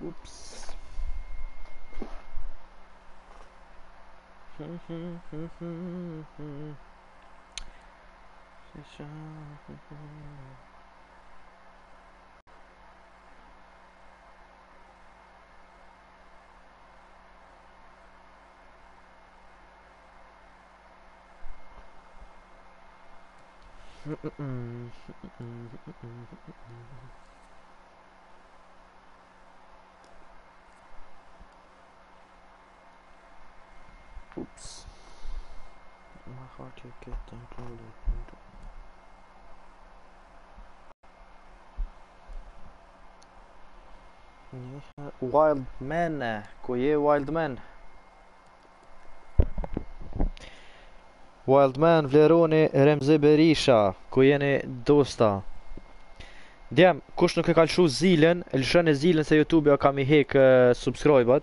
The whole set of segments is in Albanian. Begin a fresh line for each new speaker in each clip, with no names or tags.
Oops. Oops. My heart get included. Wild man, ku je wild man? Wild man vleroni Remzi Berisha, ku jeni dosta? Djem, kush nuk e ka lëshu zilën, lëshën e zilën se YouTube ja kam i hek subscribe-at.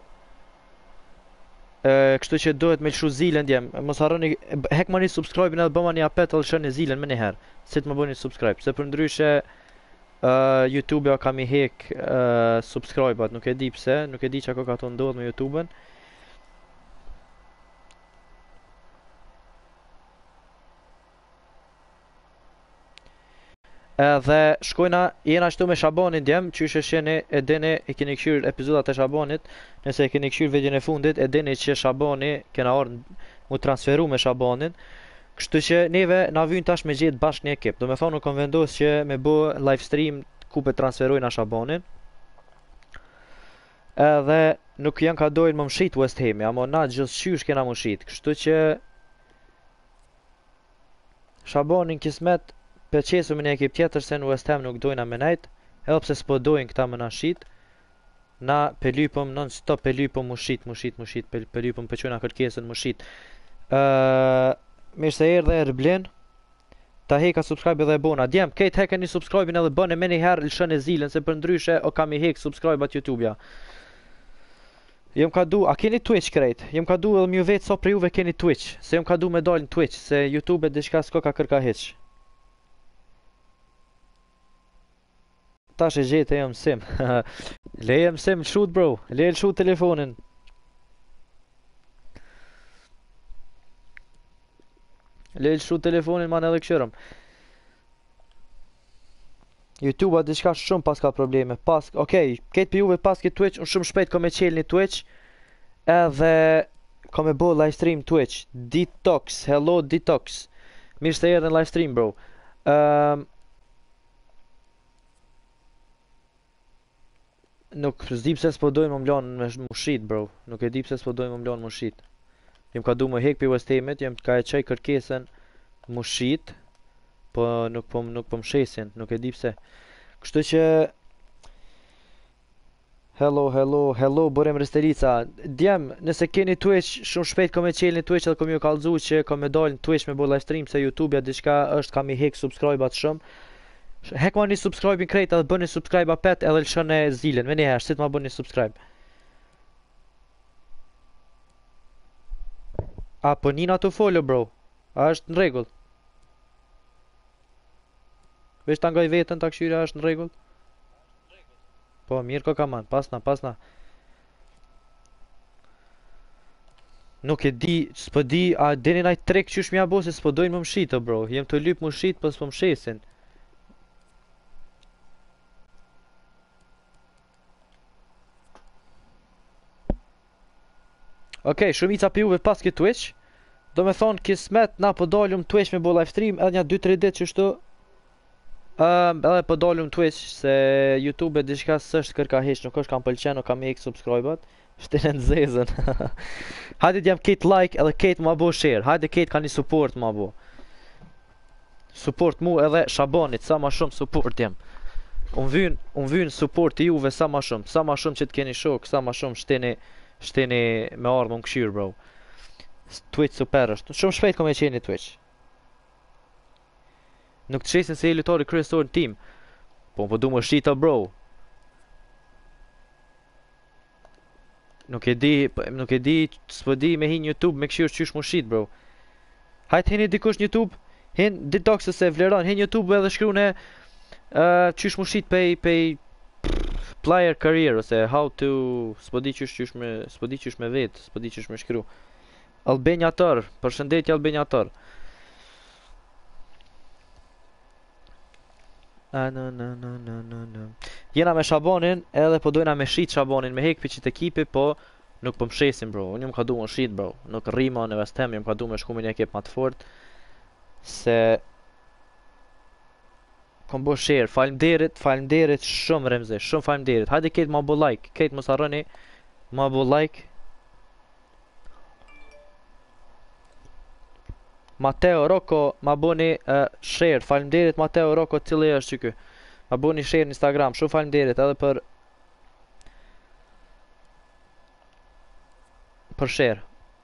Kështu që duhet me lëshu zilën djem, mos harroni, hek ma një subscribe-in edhe bëma një apet edhe lëshën e zilën me njëherë, si të më bëni subscribe, se për ndryshe YouTube ja kam i hek subscribe-at, nuk e di pse, nuk e di që ka të ndodh me YouTube-en. Edhe shkojna, jena qëtu me Shabanin djem, qysh e sheni e dini e keni këshyr epizodat e Shabanit, nëse e keni këshyr videon e fundit, e dini që Shabani kena orë mu transferu me Shabanin, kështu që neve na vynë tash me gjithë bashkë një ekip, do me thonë nuk kom vendos që me bo live stream ku pe transferojna Shabanin, edhe nuk janë ka dojnë më mshit West Hami, amo na gjithë qysh kena më mshit, kështu që Shabanin kismet pe qesu me një ekip tjetër se në West Ham nuk dojna me nejt, edhe pse s'po dojnë këta me na shit, na pe lypëm non stop pe lypëm mu shit, pe lypëm pe qojna kërkesën mu shit. Mirë se erdhe Erblin, ta heka subscribe edhe e bona. Djem, kejt heken një subscribe-in edhe bëne me njëherë lëshën e zilën, se për ndryshe o kam i hek subscribe-at YouTube-ja. Jem ka du, a keni Twitch krejt? Jem ka du edhe mju vetë so për juve keni Twitch, se jem ka du me dalë në Twitch, se YouTube e diçka s'ko ka kërka heq. Tash e gjete jam sim. Leje mësim lëshut bro, leje lëshut telefonin. Leje lëshut telefonin man edhe këshyrëm. YouTube-a diçka shumë pas ka probleme. Okej, ketë për juve pas ke Twitch, unë shumë shpejt kom e qelë një Twitch. Edhe kom e bo live stream Twitch. Detox, hello Detox. Mirë se erdhe në live stream bro. Nuk s'di pse s'po dojnë më mlanë me mushit bro. Nuk e di pse s'po dojnë më mlanë mushit. Jem ka du më hek për West Hamit, jem ka e qaj kërkesën mushit, po nuk po mshesin, nuk e di pse. Kështu që hello Borem Restelica. Djem, nëse keni Twitch, shumë shpejt kom e qelë një Twitch edhe kom ju kallzu që kom e dalë në Twitch me bo live stream, se YouTube-ja diçka është kam i hek subscribe-at shumë. Hek ma një subscribe-in krejt edhe bën një subscribe apet edhe lëshën e zilën, me njëherë, si të ma bën një subscribe. A, po Nina të follo bro, a është në regull? Vesh të ngaj vetën të këshyre, a është në regull? Po, mirë ko kaman, pasna. Nuk e di, s'po di, a deni naj trek qysh mja bo se s'po dojnë më mshitë bro, jem të lyp më mshitë, po s'po mshesin. Okej, shumica për juve pas ke Twitch, do me thonë kismet na po dalum Twitch me bo live stream edhe një 2-3 ditë qështu, edhe po dalum Twitch se YouTube e diçka s'është kërka heq, nuk është kam pëlqen, nuk kam hek subscribe-at, shtene në zezën. Hajde t'jam kejt like edhe kejt ma bo share, hajde kejt ka një support ma bo. Support mu edhe Shabanit, sa ma shumë support jem. Unë vynë support i juve sa ma shumë që t'keni shok, sa ma shumë shteni me ardhë më këshyrë bro. Twitch super është, shumë shpejt kom e qeni Twitch. Nuk të shesin se e lutari kryesor në tim, po du më shita bro. Nuk e di, s'po di me hin YouTube me këshyrë qysh më shit bro. Hajt hini dikush në YouTube, hin detoxës se vleron, hin YouTube edhe shkru në qysh më shit pej player career ose how to s'po di qysh me vet, s'po di qysh me shkru. Albaniator, përshëndetje Albaniator. Jena me Shabanin edhe po dojna me shit Shabanin, me hek piqit ekipi, po nuk po mshesim bro. Unë jam ka du më shit bro. Nuk rrima në West Ham, jam ka du me shku me një ekip ma të fort. Se kom bo share, falemderit shumë Remzi, shumë falemderit. Hajde Kate ma bo like, Kate mos harroni, ma bo like. Mateo Rocco, ma boni share, falemderit Mateo Rocco, cili është që ky. Ma boni share në Instagram, shumë falemderit edhe për share.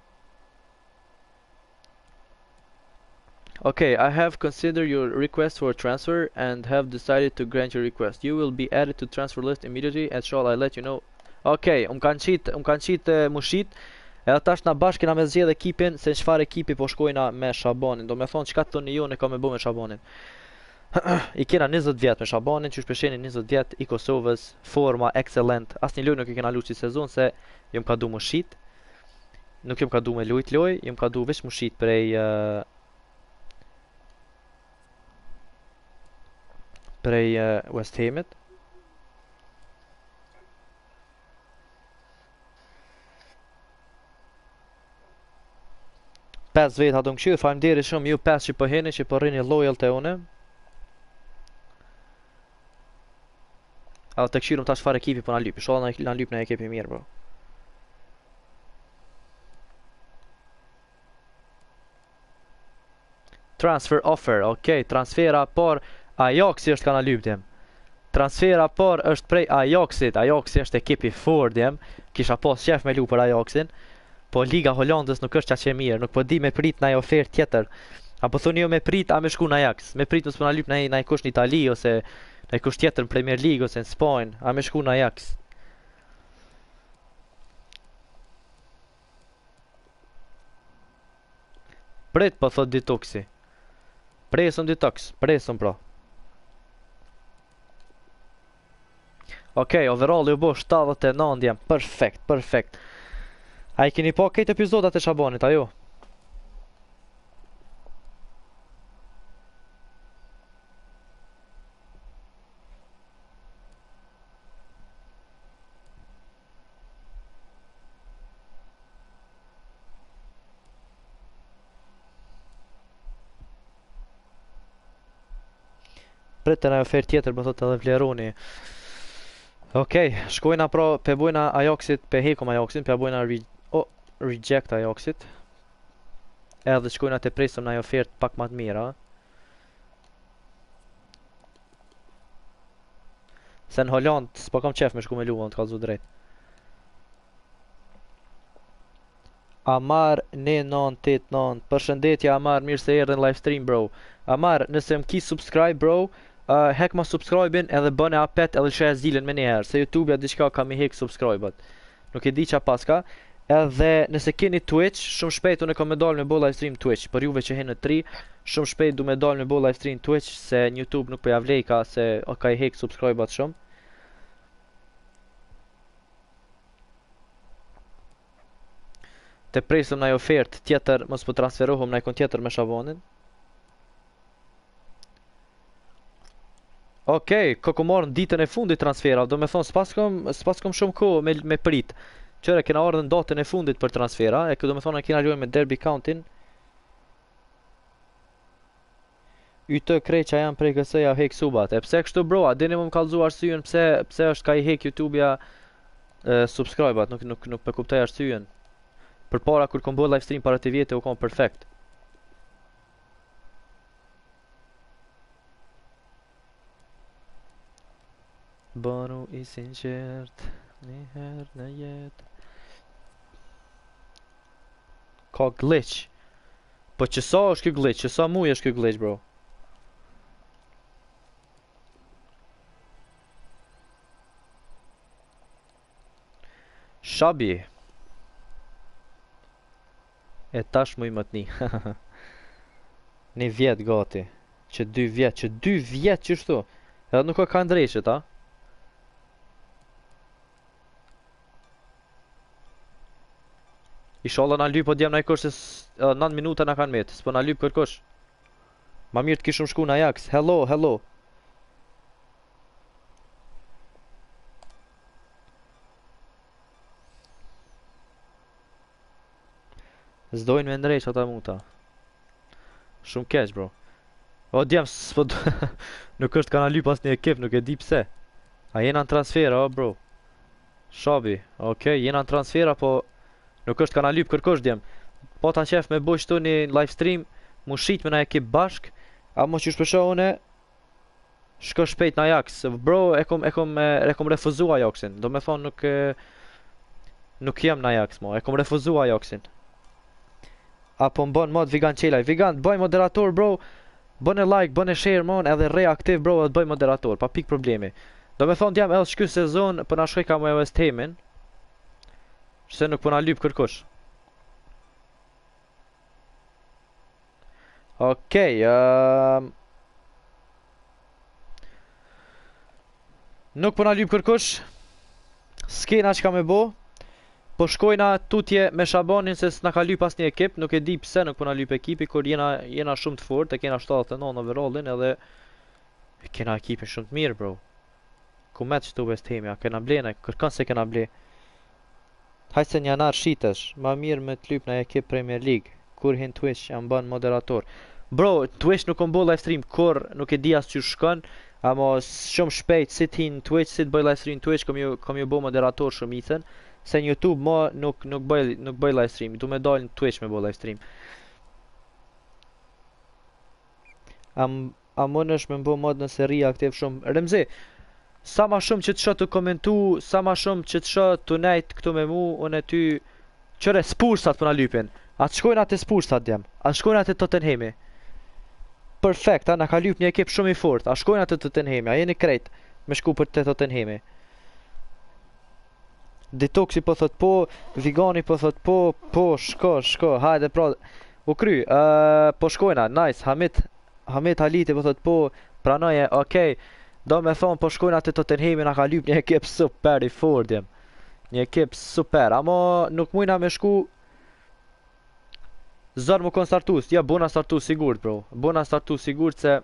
Okay, I have considered your request for transfer and have decided to grant your request. You will be added to transfer list immediately and shall I let you know. Okay, kanë qit mushit. Edhe tash na bashkë kena me zgjedh ekipin se çfarë ekipi po shkojna me Shabanin. Do me thonë çka thoni ju ne ka me bo me Shabanin. I kena 20 vjet me Shabanin, që shpesheni 20 vjet i Kosovës, forma excellent. Asnjë lojë nuk i kena luajtur sezon se jam ka du mushit. Nuk jam ka du me lujt loj, jam ka du veç mushit prej West Hamit. Pes vet ha do më këshirë, faleminderit shumë ju 5 që po heni, që po rrini loyal të une. A të këshirëm tash fare ekipi po na lyp, inshallah na lyp në ekipi mirë bro. Transfer offer, okay, transfera por Ajaxi është kana lyptim. Transfera por është prej Ajaxit, Ajaxi është ekipi fort jem, kisha pas qef me lu për Ajaxin. Po Liga Holandës nuk është qaq e mirë, nuk po di me prit ndaj ofertë tjetër. Apo thoni jo me prit a me shku në Ajax, me prit nëse po na lyp ndaj kush në Itali ose ndaj kush tjetër në Premier League ose në Spanjë, a me shku në Ajax. Prit po thot Detoxi. Presëm Detox, presëm pra. Okej, overall ju bo 79 jam, perfekt, perfekt. A i keni pa këtë epizodat e Shabanit, ajo? Pritën ajo ofertë tjetër, më thot edhe vleroni. Okej, shkojna pra, pe bujna Ajaxit, pe hekom Ajaxin, pe bujna reject Ajaxit. Edhe shkojna të presëm në ofertë pak më të mira. Se në Holland s'po kam qef me shku me luan, të kalzu drejt. Amar 1989, përshëndetje Amar, mirë se erdhe në livestream bro. Amar, nëse më ki subscribe bro, hek ma subscribe-in edhe bëne apet edhe shë e zilin me njëherë, se YouTube-ja diçka ka mi hek subscribe-at. Nuk e di qa paska. Edhe nëse keni Twitch, shumë shpejt unë e kam me dal me bo livestream Twitch, për juve që henë 3, shumë shpejt du me dal me bo livestream Twitch, se në YouTube nuk po ja vlej ka, se ka i hek subscribe-at shumë. Të presëm në ofertë tjetër, mos po transferohëm në ikon tjetër me Shabanin. Okej, ko marrë në ditën e fundit transfera, do me thonë s'pas kom shumë kohë me prit. Qëre kena ardhën datën e fundit për transfera, e do me thonë kena luajmë me Derby County-n. Ytë kreqa janë prej kësëja hek subat. E pse kështu bro, a dini më kallzu arsyën pse është ka i hek YouTube-ja subscribe-at, nuk për kuptoj arsyën. Për para kur kom bërë livestream para të vjetë u kom perfekt. Banu i sinqert, një herë në jetë. Ka glitch. Po qësa është kjo glitch, qësa muj është kjo glitch bro. Shabi. E tash muj më të një. Një vjet gati. Që 2 vjet qështu. Edhe nuk ka ndrejqet, a? Inshallah na lyp po djem na kush se 9 minuta na kanë met. S'po na lyp kërkosh. Ma mirë të kishëm shku në Ajax. Hello, hello. S'dojnë me ndrejsh ata muta. Shumë keq, bro. O, djem, s'po nuk është kanë lyp as një ekip, nuk e di pse. A jena në transfera, o, bro. Shabi, okej, jena në transfera, po nuk është kanë lyp kërkosh, djem. Po ta qef me boj shtu një live stream, mu shit me na ekip bashk, a mo që shpesho une, shko shpejt në Ajax. Bro, e kom refuzu Ajaxin. Do me thonë nuk jem në Ajax, mo. E kom refuzu Ajaxin. Apo më bon mod Vigan Qelaj. Vigan, bëj moderator, bro. Bëne like, bëne share, mon, edhe re aktiv, bro, edhe bëj moderator. Pa pik problemi. Do me thonë t'jam edhe shky sezon, për na shkoj ka me West Hamin. Se nuk për na lyp kërkush. Okej, nuk për na lyp kërkush. Skena që ka me bo. Po shkojna tutje me Shabanin se s'na ka lyp as një ekip, nuk e di pse nuk po na lyp ekipi, kur jena shumë të fort, e kena 79 overallin edhe e kena ekipin shumë të mirë, bro. Ku me që të West Hamja, kena blena, kërkan se kena ble. Hajtë se një janar shitesh, ma mirë me të lyp në ekip Premier League, kur hin Twitch jam ban moderator. Bro, Twitch nuk kom bo live stream, kur nuk e di as që shkon, ama shumë shpejt, si t'hin Twitch, si t'boj live stream Twitch, kom ju bo moderator shumë itën. Se në YouTube ma nuk bëj live stream, du me dalë në Twitch me bëj live stream. A mund është me më bëj mod në seri aktiv shumë. Remzi, sa ma shumë që të shë të komentu, sa ma shumë që të shë të nejt këtu me mu, unë e ty qëre Spursat për në lypin. A të shkojnë atë Spursat djem, a të shkojnë atë Tottenhami. Perfekt, a në ka lyp një ekip shumë i fort, a shkojnë atë Tottenhami, a jeni krejt me shku për të Tottenhami. Detoxi po thot po, Vigani po thot po, shko, hajde pra, u kry, po shkojna, nice, Hamit Haliti po thot po, pranoje, okej, do me thonë po shkojna të Tottenhami na ka lyp një ekip super i fort jem, një ekip super, ama nuk mujna me shku, zër mu kon startus, ja bona startu sigurt bro, bona startu sigurt se,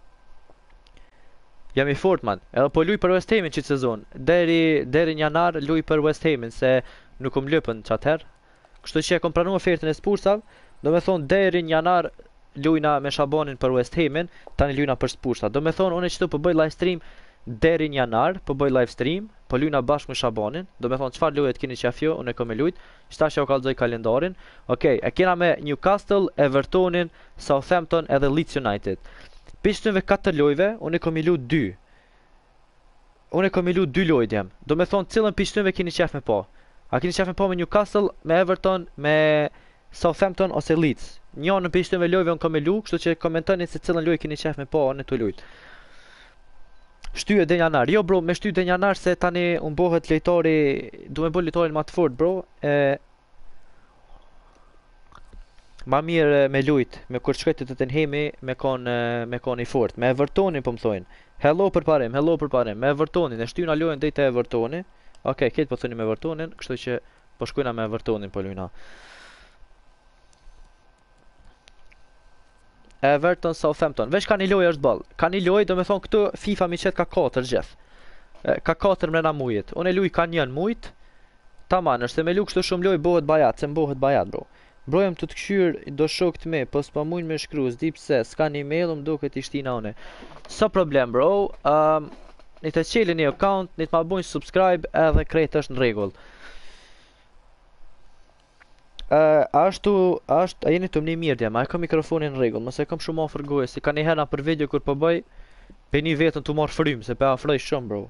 jam i fort man, edhe po luj për West Hamin qitë sezon. Deri një janar luj për West Hamin se nuk kom lëpën qatëher. Kështu që e kom pranu ofertën e Spursav, do me thonë deri një janar lujna me Shabanin për West Hamin, tani lujna për Spursav. Do me thonë unë qëtu po bëj live stream deri një janar, po bëj live stream, po lujna bashkë me Shabanin. Do me thonë qëfar lujet kini qafjo, unë e kom e lujt, qëta që o kalzoj kalendarin. Okej, e kena me Newcastle, Evertonin, Southampton edhe Leeds United. Pishtënve 4 lojve, unë e kom i lu 2. Unë e kom i lu 2 lojt jam. Do me thonë cilën pishtënve kini qef me po. A kini qef me po me Newcastle, me Everton, me Southampton ose Leeds. Një në pishtënve lojve unë kom i lu, kështu që komentoni se cilën loj kini qef me po në të lujt. Shtyje dhe janar. Jo bro, me shtyje dhe janar se tani unë bohet lejtari, du me bo lejtarin ma të fort bro. Ma mirë me lujt, me kur shkojt të Tottenhami, me kon i fort. Me Evertonin po më thojnë. Hello për parim, me Evertonin. E shtyna lojnë dhe të Evertoni. Okej, këtë po thoni me Evertonin, kështu që po shkojna me Evertonin po lujna. Everton, Southampton. Vesh ka një loj është ball. Ka një loj, do me thonë këtu FIFA mi qëtë ka 4 gjeth. Ka 4 mrena mujit. Unë e luj ka 1 mujt. Taman është se me lu kështu shumë loj bohet bajat, se m'bohet bajat bro. Bro jem të këqyr do shok të me, po s'pa mujnë me shkru, s'di pse, s'ka një mail, më do këtë ishtina une. So problem bro, një të qeli një account, një të ma bujnë subscribe edhe krejt është në regull. A jeni të më një mirë djem, a e kam mikrofonin në regull, mëse e kam shumë ofër gojë, si ka një hena për video kur po bëj, pe një vetën të marrë frym, se pe afroj shumë bro.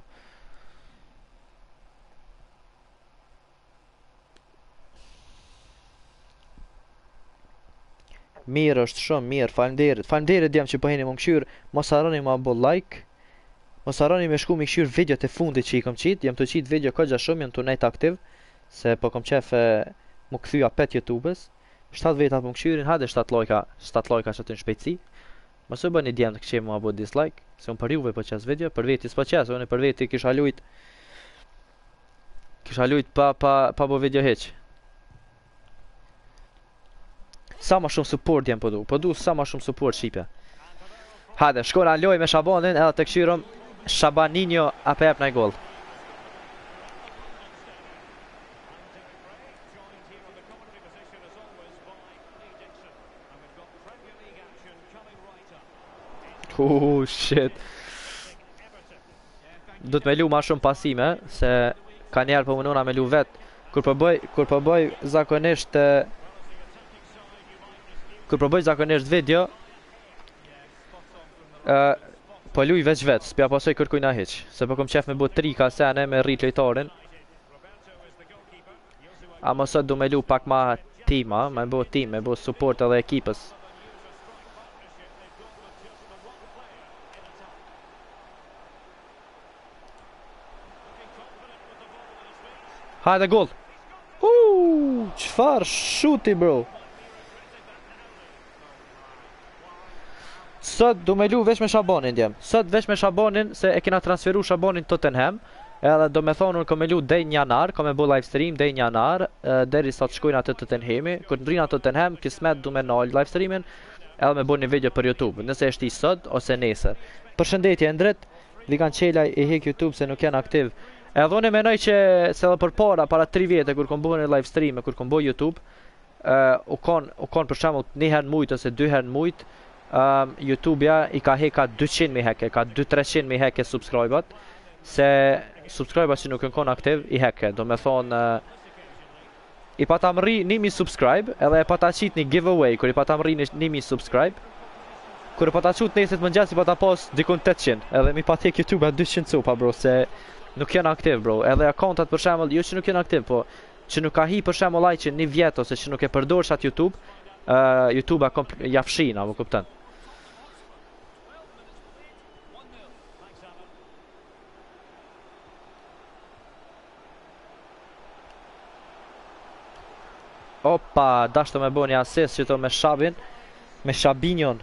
Mirë është shumë mirë, faleminderit djem që po heni më këshyr, mos harroni ma bo like, mos harroni me shku me këshyr videot e fundit që i kom qit, jem të qit video këgja shumë, jem të nejt aktiv, se po kom qef më këthyja pet YouTube-ës, 7 vetat më këshyrin, hajde 7 lojka që të në shpejtësi, mos e bëni djem të këqemi ma bo dislike, se unë për juve po qes video, për veti s'po qes, unë për veti kisha lujt pa bo video heq. Sa ma shumë support jem po du sa ma shumë support shqipe. Hajde, shkona loj me Shabanin edhe të këshyrëm Shabaninho apo jep në gol. Shit. Du të me lu ma shumë pasime, se ka njerë po mënuna me lu vet. Kur po bëj zakonisht video, po luj veç vet, s'pja pasoj kërkujna hiq. Se po kom qef me bu 3 kasene me rrit lojtarin. Ama sot du me lu pak ma tima, me bu tim, me bu support edhe ekipës. Hajde gol! Qfar shuti bro! Sot du me lu veç me Shabanin djem. Sot veç me Shabanin se e kena transferu Shabanin Tottenham. Edhe do me thonë unë kom me lu dej njanar, kom me bu live stream dej njanar, deri sa të shkojnë atë Tottenhami. Kur të ndrina Tottenham, kismet du me nal live streamin, edhe me bu një video për YouTube, nëse është i sot ose nesër. Përshëndetje Endret, Vikan Qelaj i hik YouTube se nuk janë aktiv. Edhe unë menoj që se edhe për para 3 vjetë kur kom bu një live stream, kur kom bu YouTube, u kon për shembull një herë në mujt ose 2 herë në mujt, YouTube-ja i ka heka 200.000 heke, ka 200-300.000 heke subscribe-at, se subscribe-at që nuk në kon aktiv i heke, do me thonë i pa ta mëri 1.000 subscribe, edhe e pa ta qit një giveaway, kur i pa ta mëri 1.000 subscribe, kur i pa ta qut nesit më gjatë, i pa ta pos dikun 800, edhe mi pa tek YouTube-a 200 cupa bro, se nuk janë aktiv bro, edhe akontat për shembull, jo që nuk janë aktiv, po që nuk ka hi për shembull ai që një vjet ose që nuk e përdor shat YouTube, YouTube-a ja fshin, apo kupton. Opa, dashto me bo një assist që to me Shabin, me Shabinjon.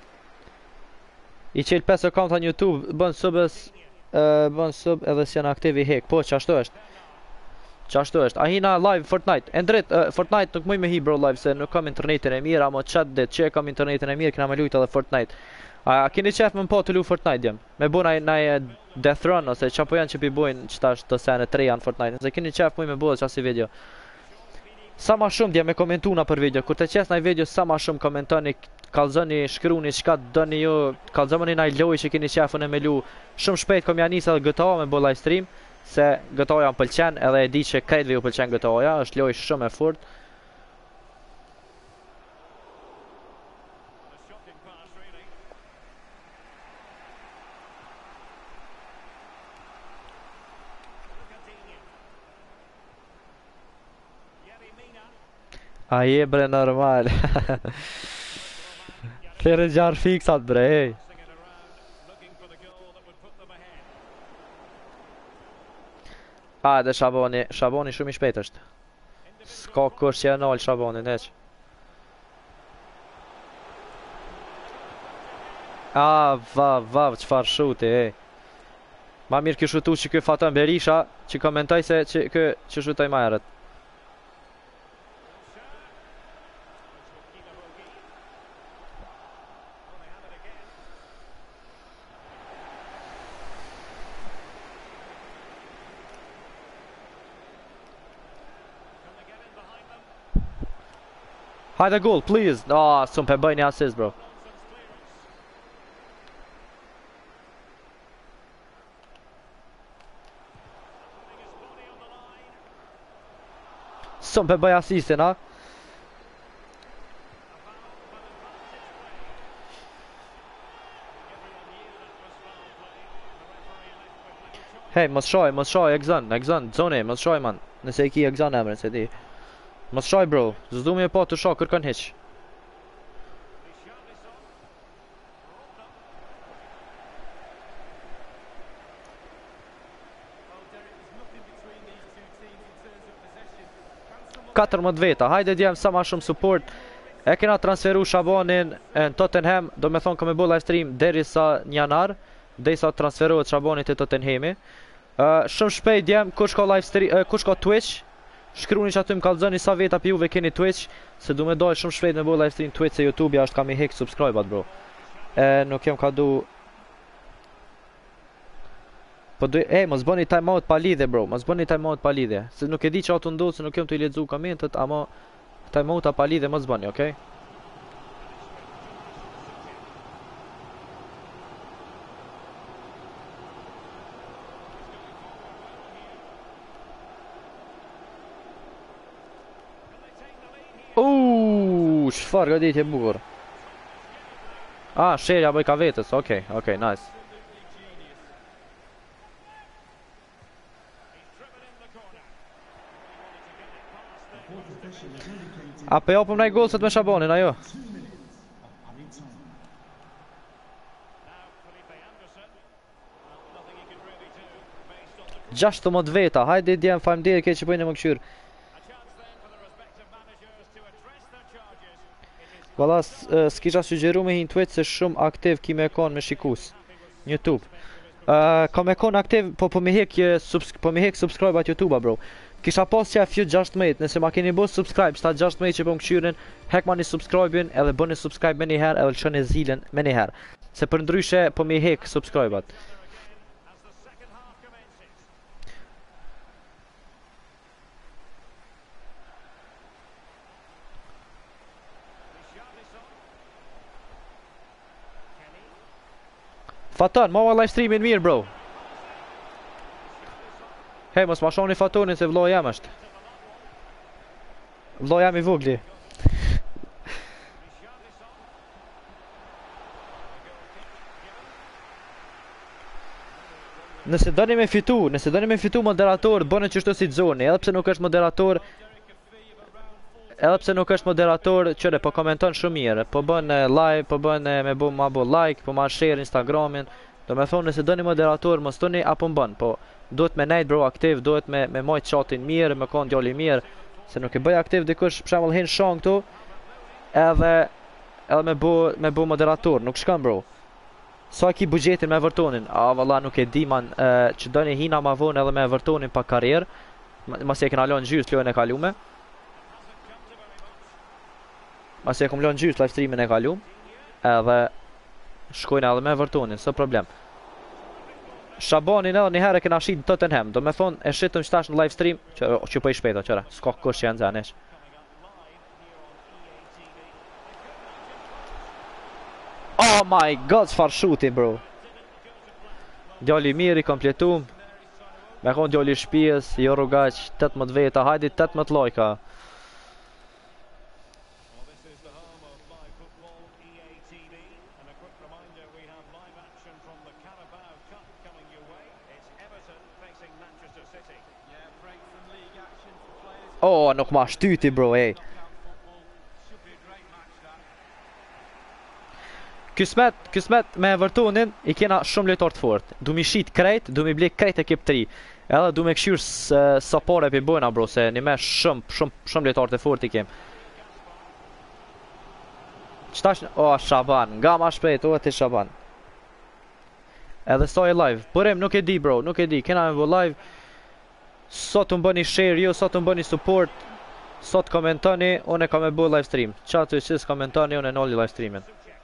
I qel 5 account në YouTube, bën sub edhe si janë aktiv i hek. Po, qashtu është. Qashtu është. A hina live Fortnite. Endrit, Fortnite nuk muj me hi bro live se nuk kam internetin e mirë, amo qat dit që e kam internetin e mirë, kena me lujt edhe Fortnite. A keni qef me po të lu Fortnite jem? Me bu naj Death Run ose qa po janë që pi bujnë qëtash të sene 3 janë Fortnite. Nëse keni qef muj me bu dhe qasi video. Sa ma shumë dje me komentuna për video. Kur të qes naj video sa ma shumë komentoni, kalzoni, shkruni, qka dëni ju, kalzoni naj loj që keni qefën e me lu. Shumë shpejt kom janis edhe GTA me bo live stream, se GTA-ja më pëlqen edhe e di që krejtve ju pëlqen GTA-ja, është loj shumë e furt. A je bre normal. Klerë gjarë fiksat bre, hej. A, dhe Shaboni shumë i shpejt është. S'ka kush që e nalë Shabonin, heq. A, vav, qfar shuti, hej. Ma mirë kjo shutu që kjo Fatën Berisha, që komentoj se që kjo që shutoj ma herët. Hajde goal, please! S'un pe bëj një assist, bro. S'un pe bëj assistin, ha? Hej, mos shoj, exon, zone, mos shoj, man. Nëse i ki exon emrin, se ti. Mos shoj bro, zdu me pa të shoj kërkon hiq. Katër më të veta, hajde djem sa ma shumë support. E kena transferu Shabanin në Tottenham, do me thonë këmë e bu live stream deri sa njanar, deri sa transferuat Shabanit e Tottenhami. Shumë shpejt djem, kush ka live stream, kush ka Twitch, Shkruni që aty më kallëzoni sa veta për juve keni Twitch, se du me dojë shumë shpejt me bo live stream Twitch se YouTube ja është kam i hek subscribe-at bro. Nuk jem ka du... Po du... mos bëni timeout pa lidhe bro, mos bëni timeout pa lidhe. Se nuk e di që ato ndodhë se nuk jem të i ledzu komentet, ama timeouta pa lidhe mos bëni, okej? Çfarë goditje bukur. Sherja bëj ka vetës, okej, nice. Po japëm naj golset me Shabanin, ajo. Gjashtë më të veta, hajde i djemë fajmëdirë ke që bëjnë e më këshyrë. Valla s'kisha sugjeru me hinë Twitch se shumë aktiv ki me kon me shikus YouTube. Ka me kon aktiv, po me hek subscribe at YouTube bro. Kisha pas që e fjut 16, nëse ma keni bo subscribe, sta 16 që po më këshyrin, hek ma një subscribe-in, edhe bëni subscribe me njëherë, edhe lëshën e zilen me njëherë. Se për ndryshe, po me hek subscribe-at. Faton, ma live streamin mirë bro. Hej, mos ma shoni Fatonin se vloj jam është. Vloj jam i vogli. Nëse doni me fitu moderator, bëne qështu si zoni, edhe pse nuk është moderator, qëre, po komenton shumë mirë, po bën live, po bën me bo like, po ma share Instagramin, do me thonë nëse doni moderator, mos toni apo mbën, po duhet me nejt bro aktiv, duhet me majt chatin mirë, me kon djali mirë, se nuk e bëj aktiv dikush, për shembull hin shon këtu, edhe me bo moderator, nuk shkon bro. Sa ki bugjetin me Evertonin? Valla nuk e di man, që doni hina ma vonë edhe me Evertonin pa karrierë, mas e kena lon gjys lojën e kalume. Mas e kom lon gjys live streamin e kalum, edhe shkojnë edhe me Evertonin, së problem. Shabanin edhe njëherë e kena shit në Tottenham, do me thonë e shitëm qëtash në live stream, që po i shpejta qëra, s'ka kush që janë zanesh. Oh my god, çfarë shuti bro. Djali mirë i kompletum. Me konë djali shpijes, jo rrugaq, 18 veta, hajdi 18 lojka. Nuk ma shtyti bro, ej. Kismet me Evertonin i kena shumë lojtar të fort. Du mi shit krejt, du mi blek krejt ekip 3. Edhe du me këshyr sa pare për bojna bro, se një me shumë lojtar të fort i kem. Qëtash, Shaban, nga ma shpejt, ti Shaban. Edhe staj live, përrem nuk e di bro, nuk e di, kena me bo live. Sot të më bëni share, jo, sot të më bëni support. Sot komentoni, unë e ka me bo live stream. Qatë që komentoni, unë e nolli live streamin.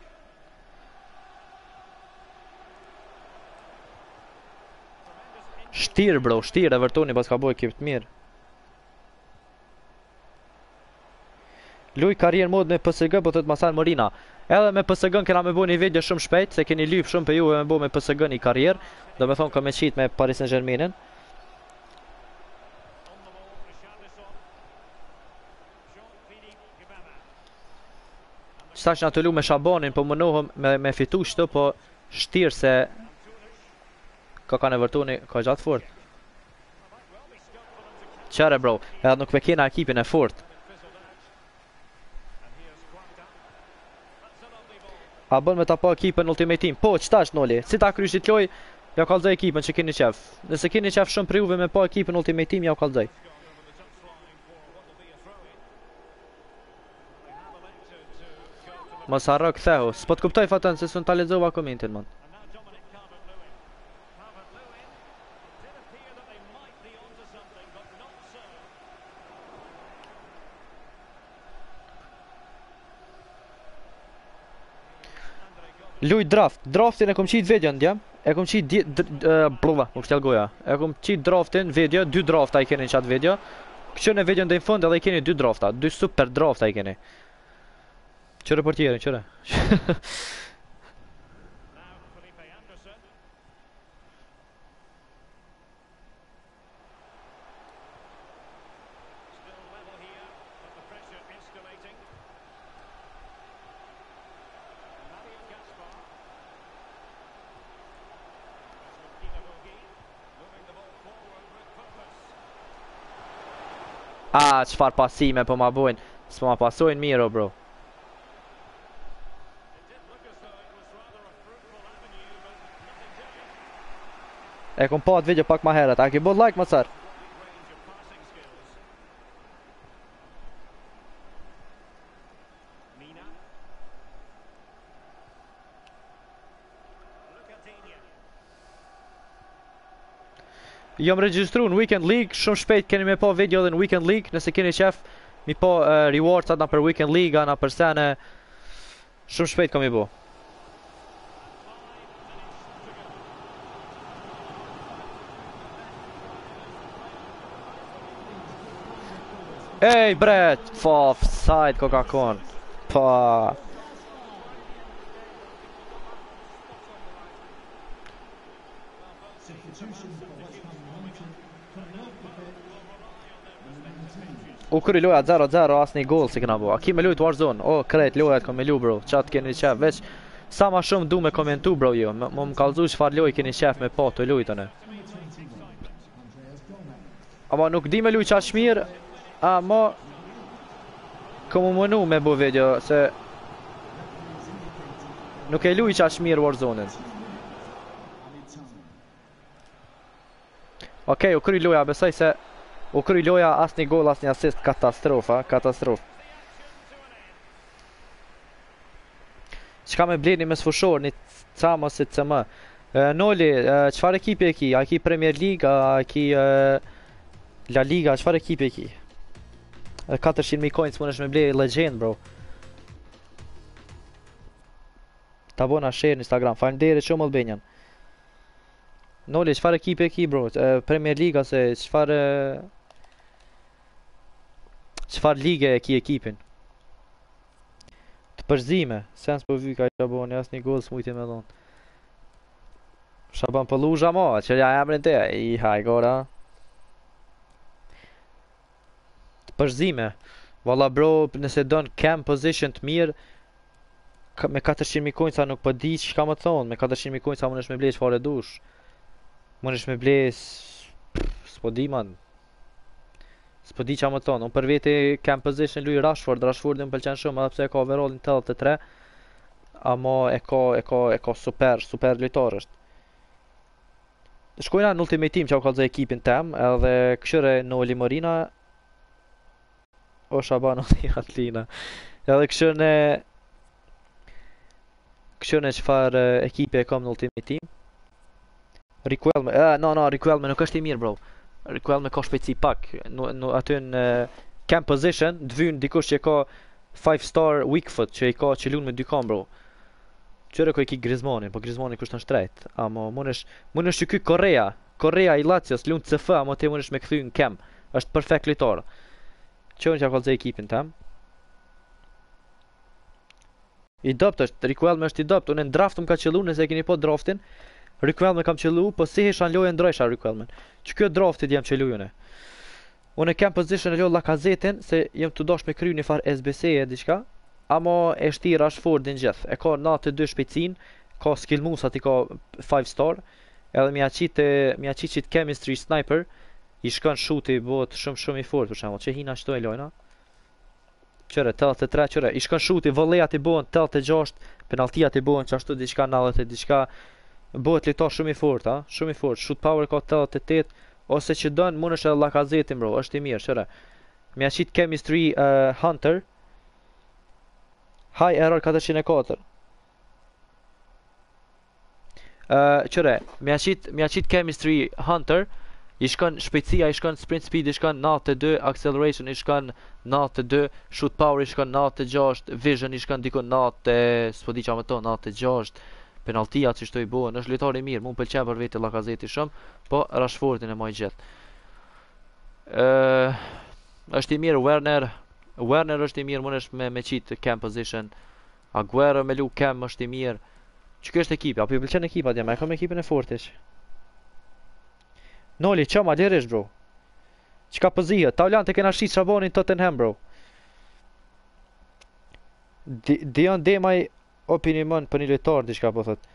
Shtirë bro, shtirë, Evertoni pas ka boj ekip të mirë. Luj karrierë mod me PSG, po të të Masan Morina. Edhe me PSG-n kena me bo një video shumë shpejt, se keni lyp shumë për juve me bo me PSG një karrierë. Do me thonë ka me qit me Paris Saint-Germainin. Qëta që nga të lu me Shabanin, po më nohëm me fitu shtu, po shtirë se ka kanë Evertoni, ka gjatë fort. Qere bro, edhe nuk me kena ekipin e fort. A bën me ta pa ekipin Ultimate Team? Po, qëta është noli? Si ta kryshit loj, ja kalzaj ekipin që keni qef. Nëse keni qef shumë për juve me pa ekipin Ultimate Team, ja kalzaj. Mos harro kthehu, s'po të kuptoj Fatan se s'un ta lexova komentin man. Luj draftin e kom qit video ndjem. E kom qit bluva, më kështjel goja. E kom qit draftin video, 2 drafta i keni në qatë video. Kështu në video në fund edhe i keni 2 drafta, 2 super drafta i keni. Qëre për tjerin, qëre. Qfar pasime po ma bojnë. S'po ma pasojnë miro, bro. E kom pa atë video pak ma herët. A ki bod like, Macar? Jom regjistru në Weekend League, shumë shpejt keni me po video dhe në Weekend League, nëse keni qef mi po rewards atë na për Weekend League, na për sene, shumë shpejt kom i bo. Ej bre, offside ko ka kon, pa... U kërri loja 0-0 asni gol si këna bo. A ki me lujt Warzone? O, krejt lojat kom me lu bro. Qatë keni qef veç. Sa ma shumë du me komentu bro jo. Më kalzu qfar loj keni qef me po të lujtën e. Ama nuk di me luj qatë shmir. Ama kom u mënu me bu video se nuk e luj qatë shmir Warzone-in. Okej, u kërri loja besoj se u kry loja asni gol, asni asist, katastrofa, katastrof. Qka me bleni me sfushor, një cama si të më. Noli, qfar ekipi e ki? A ki Premier League, a ki La Liga, qfar ekipi e ki? 400.000 coins më nësh me blej legend, bro. Ta bona share në Instagram, faleminderit shumë Albanian. Noli, qfar ekipi e ki, bro? Premier League, ase qfar lige e ki ekipin? Të përzime, sens për vy ka Shabani, asni gol s'mujti me dhonë. Shaban për luja ma, që ja emrin te, i haj gora. Të përzime, valla bro, nëse don cam position të mirë, me 400.000 coinsa nuk për di që ka më thonë, me 400.000 coinsa më nësh me blej që fare dush. Më nësh me blej, s'po di man. S'po di qa më thonë, unë për veti cam position luj Rashfordin pëlqen shumë edhe pse e ka overallin 83. Amo e ka super lojtar është. Shkojna në Ultimate Team që u kalzoj ekipin tem, edhe këshire Noli Morina. O Shaban o Atlina. Edhe këshire qfar ekipi e kam në Ultimate Team. Riquelme, Riquelme nuk është i mirë bro. Riquelme ka shpejtësi pak, aty në cam position, dvyn dikush që ka 5 star weak foot, që i ka që lun me 2 kam bro. Qëre ko i ki Griezmannin, po Griezmannin kushton shtrejt, ama mënesh që ky Korea i Lacios lun CF, ama te mënesh me këthy në cam, është perfekt lojtar. Qënë që a kalzë ekipin tem. I dopt është, Riquelme është i dopt, unë në draft më ka qëllu, nëse e keni po draftin, Riquelme kam qëllu, po si hesha në lojë ndrojsha Riquelme. Që kjo draftit jam qëllu jone. Unë e kem position e lojë Lakazetin, se jem të dosh me kry një farë SBC e diqka, ama e shti Rashfordin gjithë. E ka 92 shpejtsin, ka skill musat i ka 5 star, edhe mi aqit chemistry sniper, i shkon shuti bot shumë i fort për shembull, që hina qëto e lojna. Qëre, 83, qëre, i shkon shuti, vollejat i bohen 86, penaltijat i bohen qashtu diqka 90 diqka. Bëhet lojtar shumë i fort, ha? Shumë i fort. Shoot power ka 88, ose që don mundesh edhe Lakazetin, bro, është i mirë, çore. Mi aqit chemistry Hunter. High error 404. Qëre, mi aqit chemistry Hunter, I shkon shpejtësia, i shkon sprint speed, i shkon 92, acceleration i shkon 92, shoot power i shkon 96, vision i shkon diku 90, s'po di çfarë më thon, 96. Penaltia që shto i bohen, është lojtar i mirë, mu m'pëlqen për vete Lacazette shumë, po Rashfordin e maj gjet. Është i mirë Werner është i mirë, mund është me qitë cam position. Aguero me lu cam është i mirë. Që kjo është ekipi, apo ju pëlqen ekipa djema, e kam ekipin e fortish. Noli, qoma, lirish bro. Qka pëzihët, ta ulan të kena shqit Shabanin Tottenham bro. Dion Demaj opinimon për një lojtar diçka po thot.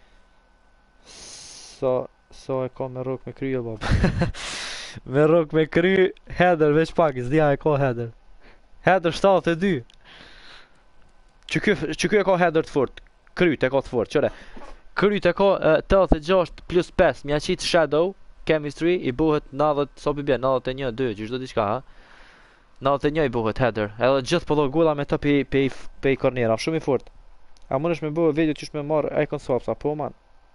So e ka me rok me kry o bab. Me rok me kry header veç pak, s'dia e ka header. Header 72. Që ky e ka header të fort. Kryt e ka të fort, qëre. Kryt e ka 86 plus 5, mja qitë shadow, chemistry, i buhet 90, so për bje, 91, 2, gjithdo diçka ha. 91 i buhet header, edhe gjithë pëllo golla me të pe i kornera, shumë i fort. A mund është me bëhe video që është me marrë icon swaps, po man.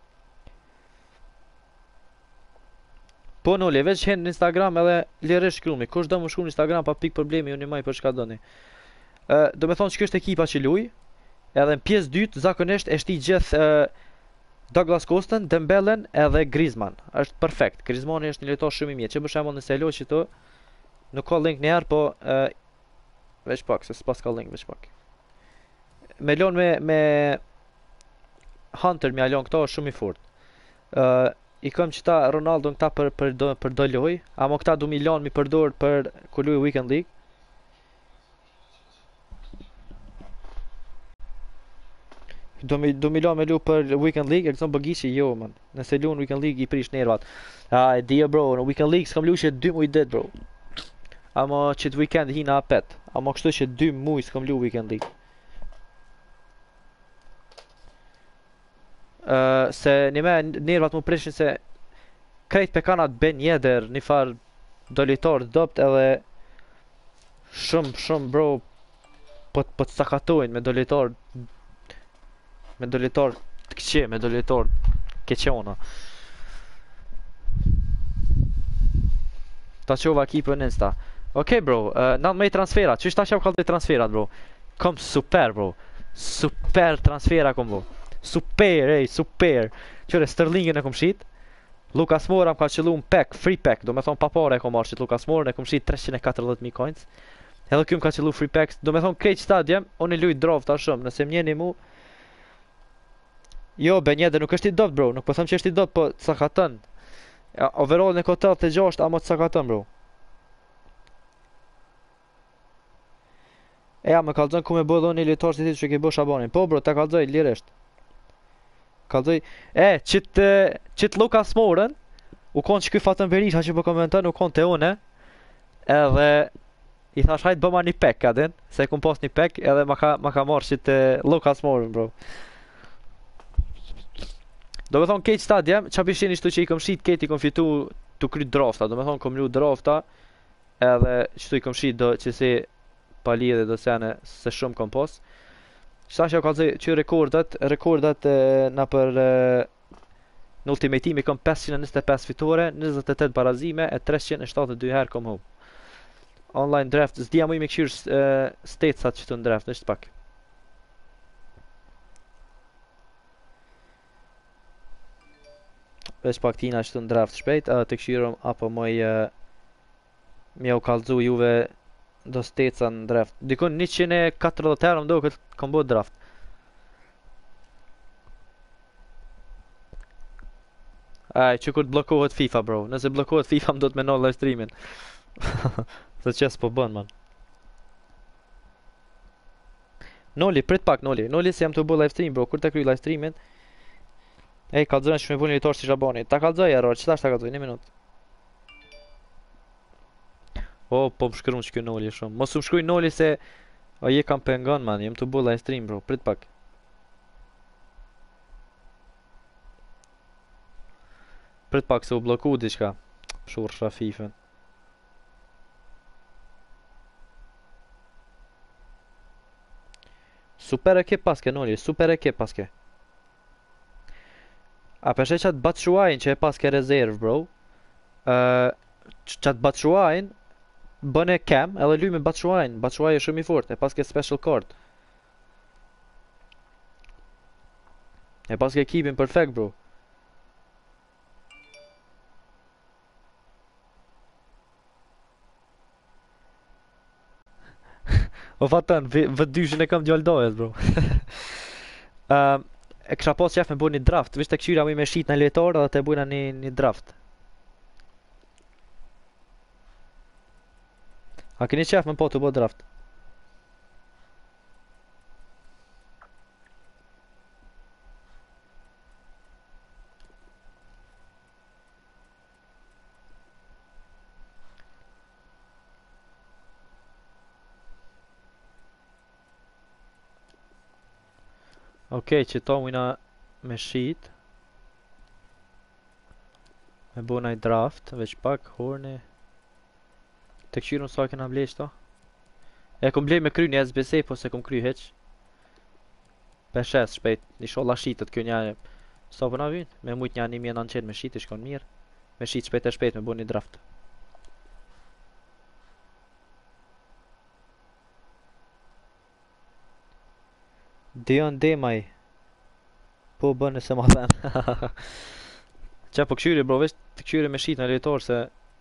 Po noli, veç hen në Instagram edhe lirish shkrumi, kush do më shkru në Instagram pa pik problemi, unë i maj për shka doni. Do me thonë që kjo është ekipa që luj, edhe në pjesë dytë zakonisht e shti gjithë Douglas Costa, Dembelen edhe Griezmann. Është perfekt. Griezmann është një lojtar shumë i mirë. Që për shembull nëse lo që to nuk ka link njëherë, po veç pak, se s'pas ka link veç pak. Me lon me Hunter me alon këto është shumë i fort. I kam qëta Ronaldo në këta për do loj, ama këta du milion mi përdor për ku luj Weekend League. Do milion me lu për Weekend League, e këtëson bëgishi jo man. Nëse lu në Weekend League i prish nervat. E dia bro, në Weekend League s'kam lu që 2 muj dit bro. Ama që të weekend hina apet. Ama kështu që 2 muj s'kam lu Weekend League. Se një me nervat mu prishin se krejt pe kanat Ben Yedder, një far dolitar dopt edhe shumë bro po të sakatojnë me dolitar të këqe, me dolitar keqona. Ta qova ekipën në Insta. Okej bro, na me transferat, që ta qov kallte transferat bro? Kom super bro, super transfera kom bro. Super, super. Qëre Sterlingin e kom shit. Lucas Moura më ka qëllu në pack, free pack, do me thonë papare e kom marrë qit Lucas Moura, e kom shit 340.000 coins. Edhe kjo më ka qëllu free packs, do me thonë krejt stadium, unë i luj draft ta shumë, nëse mjeni mu. Jo, Ben Yedder nuk është i dopt bro, nuk po them që është i dopt, po të sakatën. Overall në kotel të 6, ama të sakatën bro. Ja, me kalzën ku me bëllon një litar si ti që ke bë Shabanin. Po bro, ta kalzoj lirisht. Kalzoj. Qit Lucas Mourën, u konë që këj Fatën Berisha që po komentën, u konë të une. Edhe i thash hajt bëma një pek adin, se kum pas një pek, edhe ma ka marrë qit Lucas Mourën bro. Do me thonë kejt stadium, qa pishin ishtu që i kom shit kejt i kom fitu të kryt drafta, do me thonë kom lu drafta, edhe qëtu i kom shit do që si pali edhe do sene se shumë kom pos. Qëta që ka zë që rekordat na për në Ultimate Team i kom 525 fitore, 28 barazime e 372 herë kom hu. Online draft, s'dia mu i me këshirë statesat që të në draft, nështë pak. Veç pak tina që të në draft shpejt, të këshirëm apo moj mja u kalzu juve do steca në draft. Dikon 140 herë më do këtë kom bo draft. Aj, që kur të blokohet FIFA bro, nëse blokohet FIFA më do të me live streamin. Se qes po bën man. Noli, prit pak Noli se jam të bo live stream bro, kur të kry live streamin. Ej, kalzojnë që me bu një litor si Shabani. Ta kalzoj e rrë, qëta është ta kalzoj, një minut. O, po më shkërun që kjo Noli shumë. Mos më shkruj Noli se o je kam pengon man, jem të bu live stream bro, prit pak. Prit pak se u bloku diqka. Shurë shra FIFA. Super ekip paske Noli, super ekip paske. A përshë që atë Batshuayin që e pas ke rezerv bro. Qatë Batshuayin bën e kem edhe luj me Batshuayin. Batshuayi është shumë i fort, e pas ke special card. E pas ke keepin perfect bro. O fatën, vë dyshin e kam djaldojes bro. E kisha pas qef me bo një draft, vishte këshyra mi me shit në lejtar edhe te bujna një draft. A keni qef me po të bo draft? Okej, që ta mujna me shit. Me bo një draft, veç pak, horni. Të këshyrën sa kena bleq ta. E kom blej me kry një SBC, po se kom kry heq. Peshes shpejt, inshallah shitët kjo një. Sa po na vyn? Me mujt një 1900 me shit i shkon mirë. Me shit shpejt e shpejt me bo një draft. Dion Demaj. Po bën se ma dhen. Qa po këshyri bro, veç të këshyri me shit në lejtor se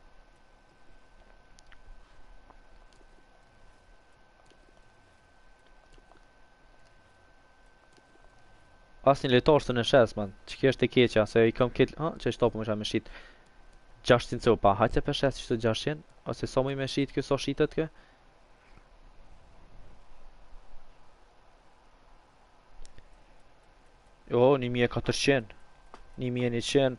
as një lejtor së në shes man, që kjo është e keqa, se i kam ketë, që është topu më shë me shit 600 copa, hajtë për shes që të 600, ose sa mu i me shit kjo, sa shitet kjo? Jo, 1400, 1100.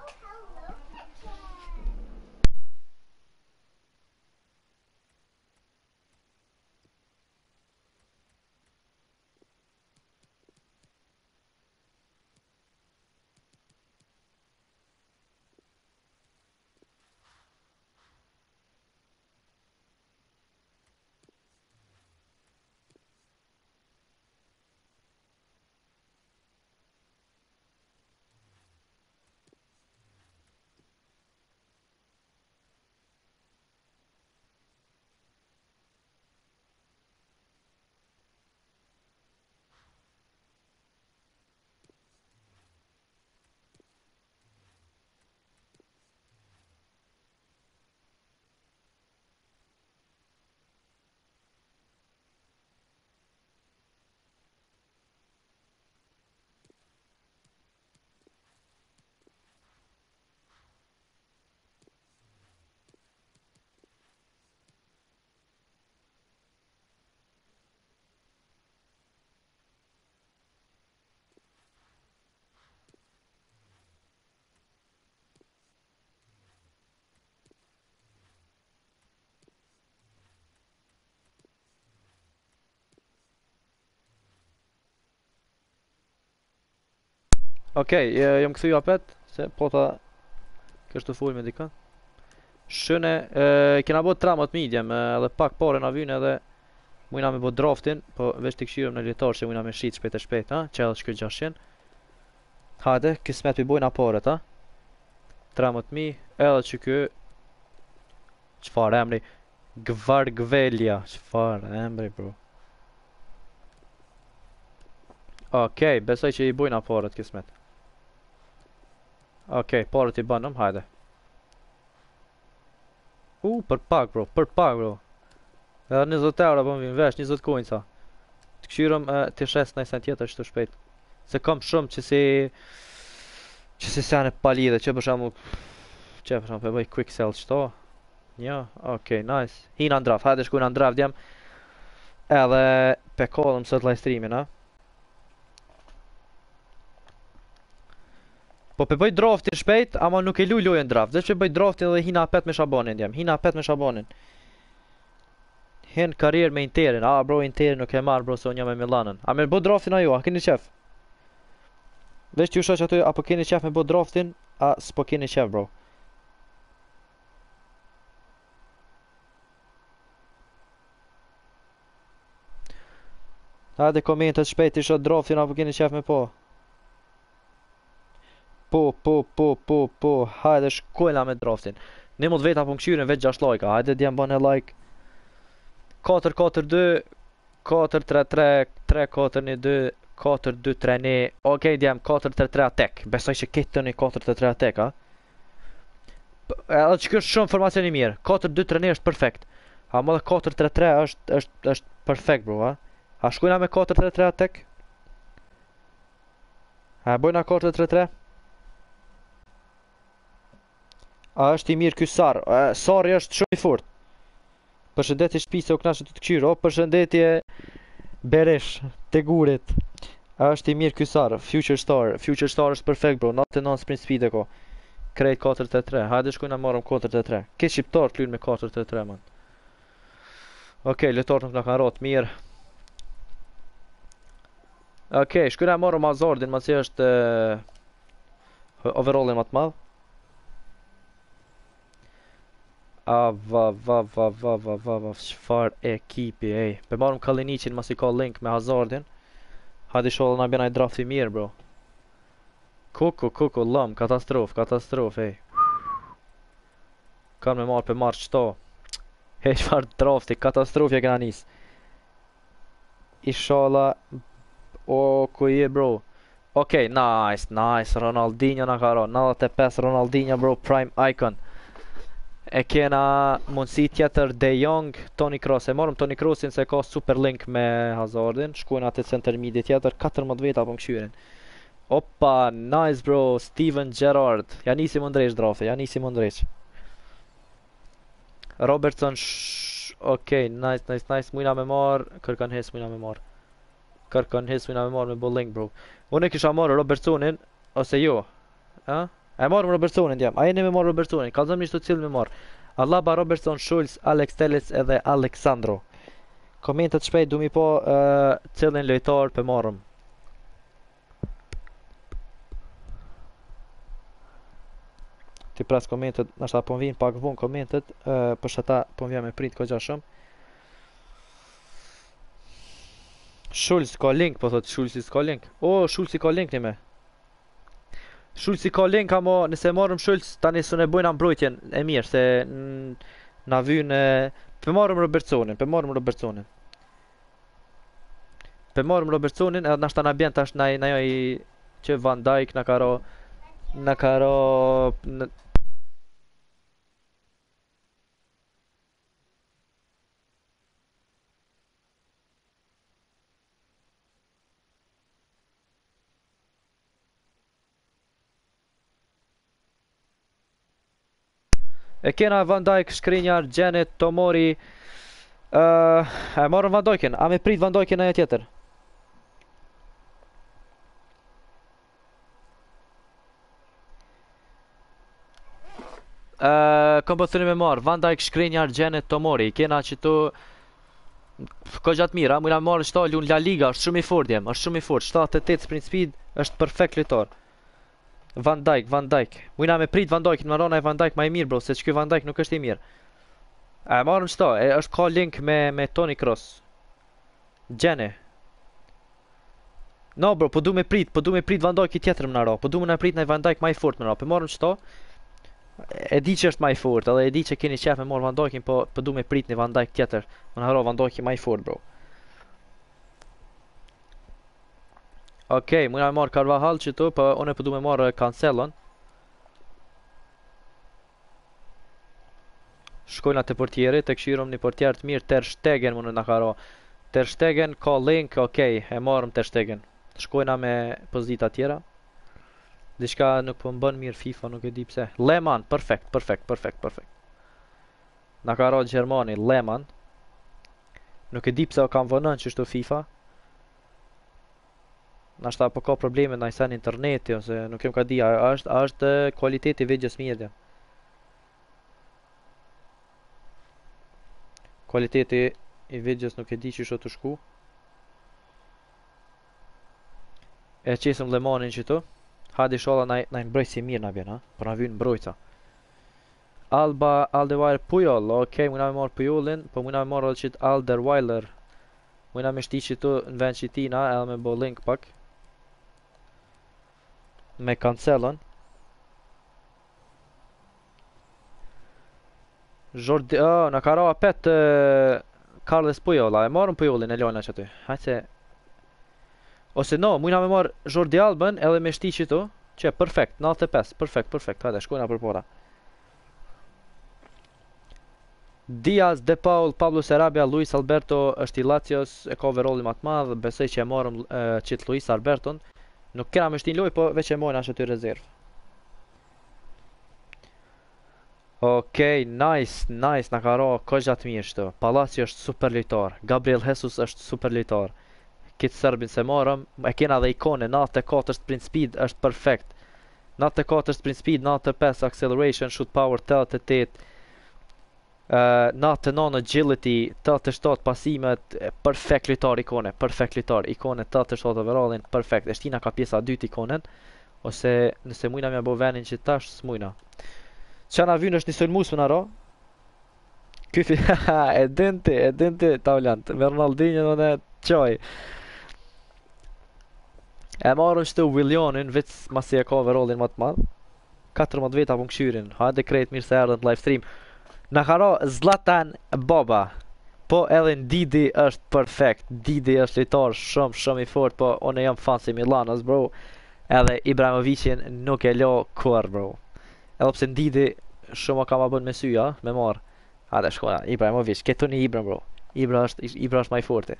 Okej, jam këthy apet, se po ta kështë të full me dikën. Shëne, kena bo tramot medium, edhe pak pare na vynë edhe mujna me bo draftin, po veç të këshyrëm në ljetar që mujna me shit shpejt e shpejt, që edhe shkëll 600. Hajde, kismet pi bojna paret, tramot mi, edhe që kë, qfar emri, Gvargvelja, qfar emri bro. Okej, besoj që i bojna paret kismet. Okej, paret i banëm, hajde. Për pak bro, për pak bro. Edhe 20 euro po më vinë vesh, 20 coinsa. Të këshyrëm të shes në sen tjetër që të shpejt. Se kam shumë që si sene palidhe, që për shamu për bëj quick sell qëto. Një, okej, nice. Hina në draft, hajde shkujna në draft jam. Edhe pe kallëm sot live streamin, Po pe bëj draftin shpejt, ama nuk e luj lojën draft. Dhe që bëj draftin dhe hina apet me shabanin jam. Hina apet me shabanin. Hen karrierë me Interin. Bro, Interin nuk e marr bro se unë jam me Milanën. A me bë draftin ajo, a keni qef? Vesh t'ju shoq aty, apo keni qef me bë draftin, a s'po keni qef bro. Hajde komentet shpejt i shoq draftin apo keni qef me po. Po, hajde shkojna me draftin. Një mund veta po më këshyrin veç 6 lajka. Hajde djem bane like 4-4-2 4-3-3 3-4-1-2 4-2-3-1. Okej djem 4-3-3 attack. Besoj që këtë një 4-3-3 attack, a? Edhe që kjo është shumë formacion i mirë. 4-2-3-1 është perfekt. A më dhe 4-3-3 është perfekt, bro, a? A shkujna me 4-3-3 attack? A bojna 4-3-3? A është i mirë ky Sar? Sari është shumë i fort. Përshëndetje shtëpisë u knashë të këqyro. Përshëndetje Beresh te gurit. A është i mirë ky Sar? Future Star është perfekt, bro. 99 sprint speed e ko. Krejt 4-3-3. Hajde shkojna marrëm 4-3-3. Ke shqiptar të luajnë me 4-3-3, man. Okej, lojtarët nuk na kanë rrotë mirë. Okej, shkojna marrëm Hazardin, masi është overallin më të madh. Çfarë ekipi, ej. Pe marrëm Kalinicin masi ka link me Hazardin. Hajde shoh na bën ai draft i mirë, bro. Kuku, lëm, katastrof, ej. Kanë me marrë për marrë qëto. Hej, çfarë drafti, katastrofja këna nis. Inshallah. O, ku je, bro? Okej, nice, Ronaldinho na ka ro. 95 Ronaldinho, bro, prime icon. E kena mundësi tjetër De Jong, Toni Kroos. E marrëm Toni Kroosin se ka super link me Hazardin. Shkojnë atë center midi tjetër, 14 veta po më këshyrin. Opa, nice bro, Steven Gerrard. Ja nisi më ndreq drafti, Robertson, okej, nice. Mujna me marr, kërkan hes mujna me marr. Me bowling, bro. Unë kisha marrë Robertsonin, ose jo. A? E marrëm Robertsonin, jam. A jeni me marrë Robertsonin? Kallëzëm një shtu cilë me marrë. Alaba, Robertson, Schulz, Alex Telles edhe Alexandro. Komentet shpejt, du mi po cilin lojtar për marrëm. Ti pres komentet, nashta po m'vin pak vonë komentet, për shëta po m'vjen me prit kogja shumë. Schulz ka link, po thot Schulzi s'ka link. O, Schulzi ka link një me. Schulzi ka link, amo nëse marrëm Schulz, tani së ne bojna mbrojtjen e mirë, se na vyn për marrëm Robertsonin. Edhe nashta na bjen tash na joj që Van Dijk na karo E kena Van Dijk, Skriniar, Janet, Tomori. E marrëm Van Dijkin, a me prit Van Dijkin ajo tjetër? Kom po thëni me marrë Van Dijk, Skriniar, Janet, Tomori. Kena që tu ko gjatë mira, mujna marrë qëta lunë La Liga, është shumë i fort jem, 7-8 sprint speed, është perfekt lojtar. Van Dijk. Mujna me prit Van Dijkin, më rana e Van Dijk ma i mirë, bro, se që kjo Van Dijk nuk është i mirë. E marrëm qëta, është ka link me Toni Kroos. Gjene. No, bro, po du me prit Van Dijk i tjetër më nara, po du me prit në Van Dijk ma i fort më nara, po marrëm qëta. E di që është ma i fort, edhe e di që keni qef me marrë Van Dijkin, po du me prit një Van Dijk tjetër. Më nara Van Dijk i ma i fort, bro. Okej, mujna me marrë Carvajal që tu, po une po du me marrë Cancelon. Shkojna të portjerit, të këshirom një portjer të mirë, Ter Stegen më në karo. Ter Stegen ka link, okej, e marrëm Ter Stegen. Shkojna me pozita tjera. Dishka nuk po më bën mirë FIFA, nuk e di pse. Lehmann, perfekt. Na karo Gjermani, Lehmann. Nuk e di pse o kam vënën që shtu FIFA. Nashta po ka probleme në ajsen interneti, ose nuk jem ka di, a është kualiteti videos mirë. Kualiteti i videos nuk e di që shtu të shku. E qesëm Lehmannin që tu. Hadi shola na i mbrojtë si mirë na bjen, ha? Por na vynë mbrojtësa. Alderweireld Puyol, okej, mujna me marrë Puyolin, po mujna me marrë edhe qit Alderweireld. Mujna me shti që tu në vend që tina, edhe me bo link pak. Me Cancelon. Jordi, në ka ra pet Carles Pujola, e marrëm Pujolin e lojna që aty. Hajtë se... Ose no, mujna me marrë Jordi Albën edhe me shti qëtu, që perfekt, 95, perfekt, hajde, shkojna për pora. Diaz, De Paul, Pablo Sarabia, Luis Alberto është i Lazios, e ka overalli më të madh, besoj që e marrëm qitë Luis Alberton. Nuk kena me shtin loj, po veç e mojnë ashtë aty rezervë. Okej, nice, na ka ra kogja të mirë shto. Palacio është super lojtar, Gabriel Jesus është super lojtar. Kitë Serbin se marëm, e kena dhe ikone, 94 sprint speed është perfekt. 94 sprint speed, 95 acceleration, shoot power, 88. 99 agility, 87 pasimet, perfekt lojtar ikone, ikone 87 overallin, perfekt. Eshtina ka pjesa 2 ikonen, ose nëse mujna mja bo venin që tash, s'mujna. Qa na vynë është një sulmus më naro? Kyfi, e dinti tavlant, me Ronaldinho në qoj. E marrën shtu Willionin, vec masi e ka overallin më të madh. 14 veta për këshyrin, hajde krejt mirë se erdhen të live stream. Na ka ra Zlatan Boba. Po edhe Didi është perfekt, Didi është lojtar shumë i fort, po unë jam fan si Milanos, bro. Edhe Ibrahimovicin nuk e lo kur, bro. Edhe pse Didi shumë ka ma bën me syja, me marë. Hajde shkona, Ibrahimovic, ketu një Ibra, bro. Ibra është ma i forti.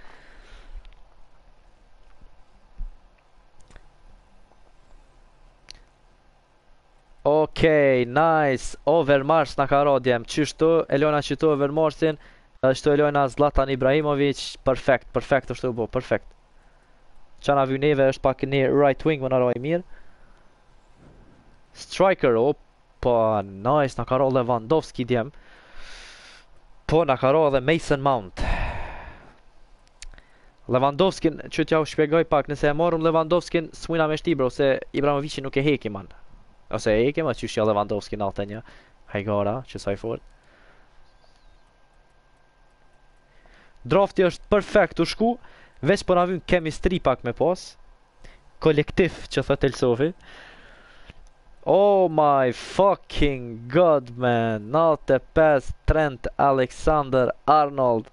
Okej, nice. Overmars na ka ra djem. Qështu, Elona qëtu Overmarsin. Qështu Elona Zlatan Ibrahimovic. Perfekt është të bo, perfekt. Qa na vy neve është pak një right wing më na ra i mirë. Striker, po, nice, na ka ra Lewandowski djem. Po, na ka ra dhe Mason Mount. Lewandowskin, që t'ja u shpjegoj pak, nëse e marrëm Lewandowskin, s'mujna me shti, bro, se Ibrahimovic nuk e heki, man. Ose e heki, ma që shja Lewandowski në altë një. Hajgara, që sa i fort. Drafti është perfekt u shku, veç për na vyn chemistry pak me pas. Kolektiv, që thët Elsofi. Oh my fucking god, man. 95, Trent Alexander Arnold.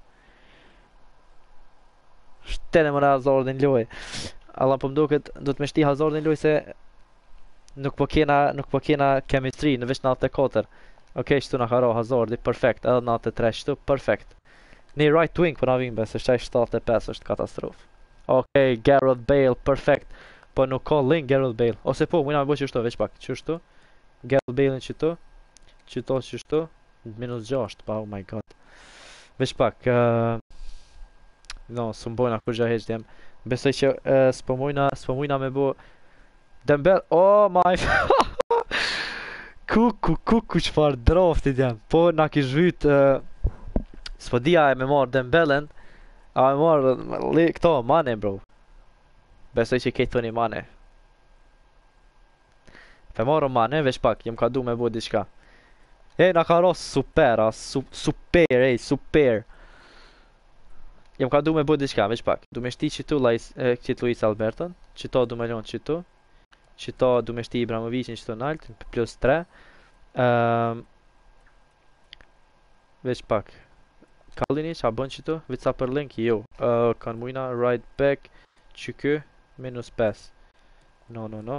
Shtene më në Hazardin loj. Allah po mduket, do të me shti Hazardin loj se nuk po kena chemistry në veç 94. Okej, shtu na ka ra Hazardi, perfekt. Edhe 93 shtu, perfekt. Një right wing për na vimbe, se shtaj 75 është katastrof. Okej, Gareth Bale, perfekt. Po nuk ka link Gareth Bale. Ose po, mujna me bo qështu, veç pak. Qështu? Gareth Bale në qëtu. Qështu. -6, pa, oh my god. Veç pak. No, së mbojna kur gja heq djem. Besoj që s'po mujna me bo Dembele, oh my Kuku qëfar drafti djem. Po na kish vyt s'po dia e me marrë Dembelen. A me marrë këto Mane, bro. Besoj që kejtë thoni Mane. Fe marrë Mane, veç pak, jem ka du me bo diçka. Na ka ros super, super. Jem ka du me bo diçka, veç pak. Du me shti qitu Luis Alberton. Qito du me lonë qitu. Qito du me shti Ibrahimovicin qitu nalt, plus 3. Veç pak. Kalinic, a bën qitu? Vica për link, jo. Kan mujna, right back, qyky, -5. No.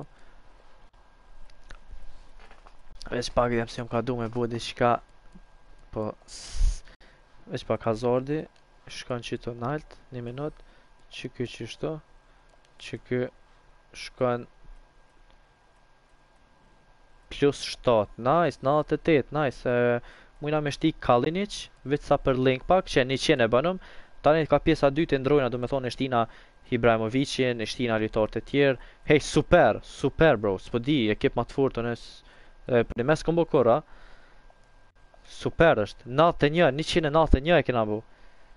Veç pak idem se jom ka du me bo diçka. Po, veç pak Hazardi. Shkon qitu nalt, 1 minut. Qyky qishtu. Qyky shkon plus 7, nice, 98, nice. Mujna me shti Kalinic, veç sa për link pak, që 100 e banëm. Tani ka pjesa 2 të ndrojna, du me thonë e shtina Ibrahimovicin, e shtina lojtarët e tjerë. Hej, super bro, s'po di, ekip ma të fortën për një mes kombo kora. Super është, 91, 191 e kena bu.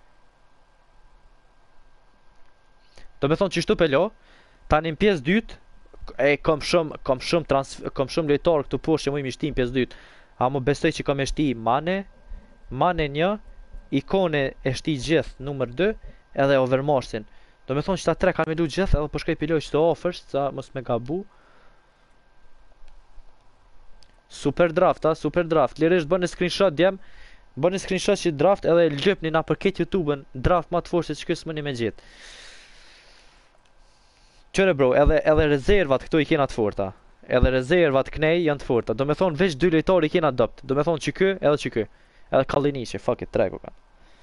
Do me thonë që shtu pelo, tani në pjesë 2, kom shumë lojtarë këtu poshtë që mu i mishti në pjesë 2. A mu besoj që kom e shti Mane 1, ikone e shti gjithë numër 2, edhe Overmarsin. Do me thonë që ta 3 kam e lu gjithë, edhe po shkoj piloj që të offers, sa mos me gabu. Super draft, ha, super draft. Lirisht bën një screenshot djem, bën një screenshot që draft edhe lgjepni na për këtë YouTube-ën, draft më të fortë se ç'kës më një me gjet. Qëre bro, edhe rezervat këtu i kena të forta. Edhe rezervat kënej janë të forta. Do me thonë veç dy lojtarë i kena adopt. Do me thonë që ky edhe që ky. Edhe Kalliniqi, fuck it, tregu kanë.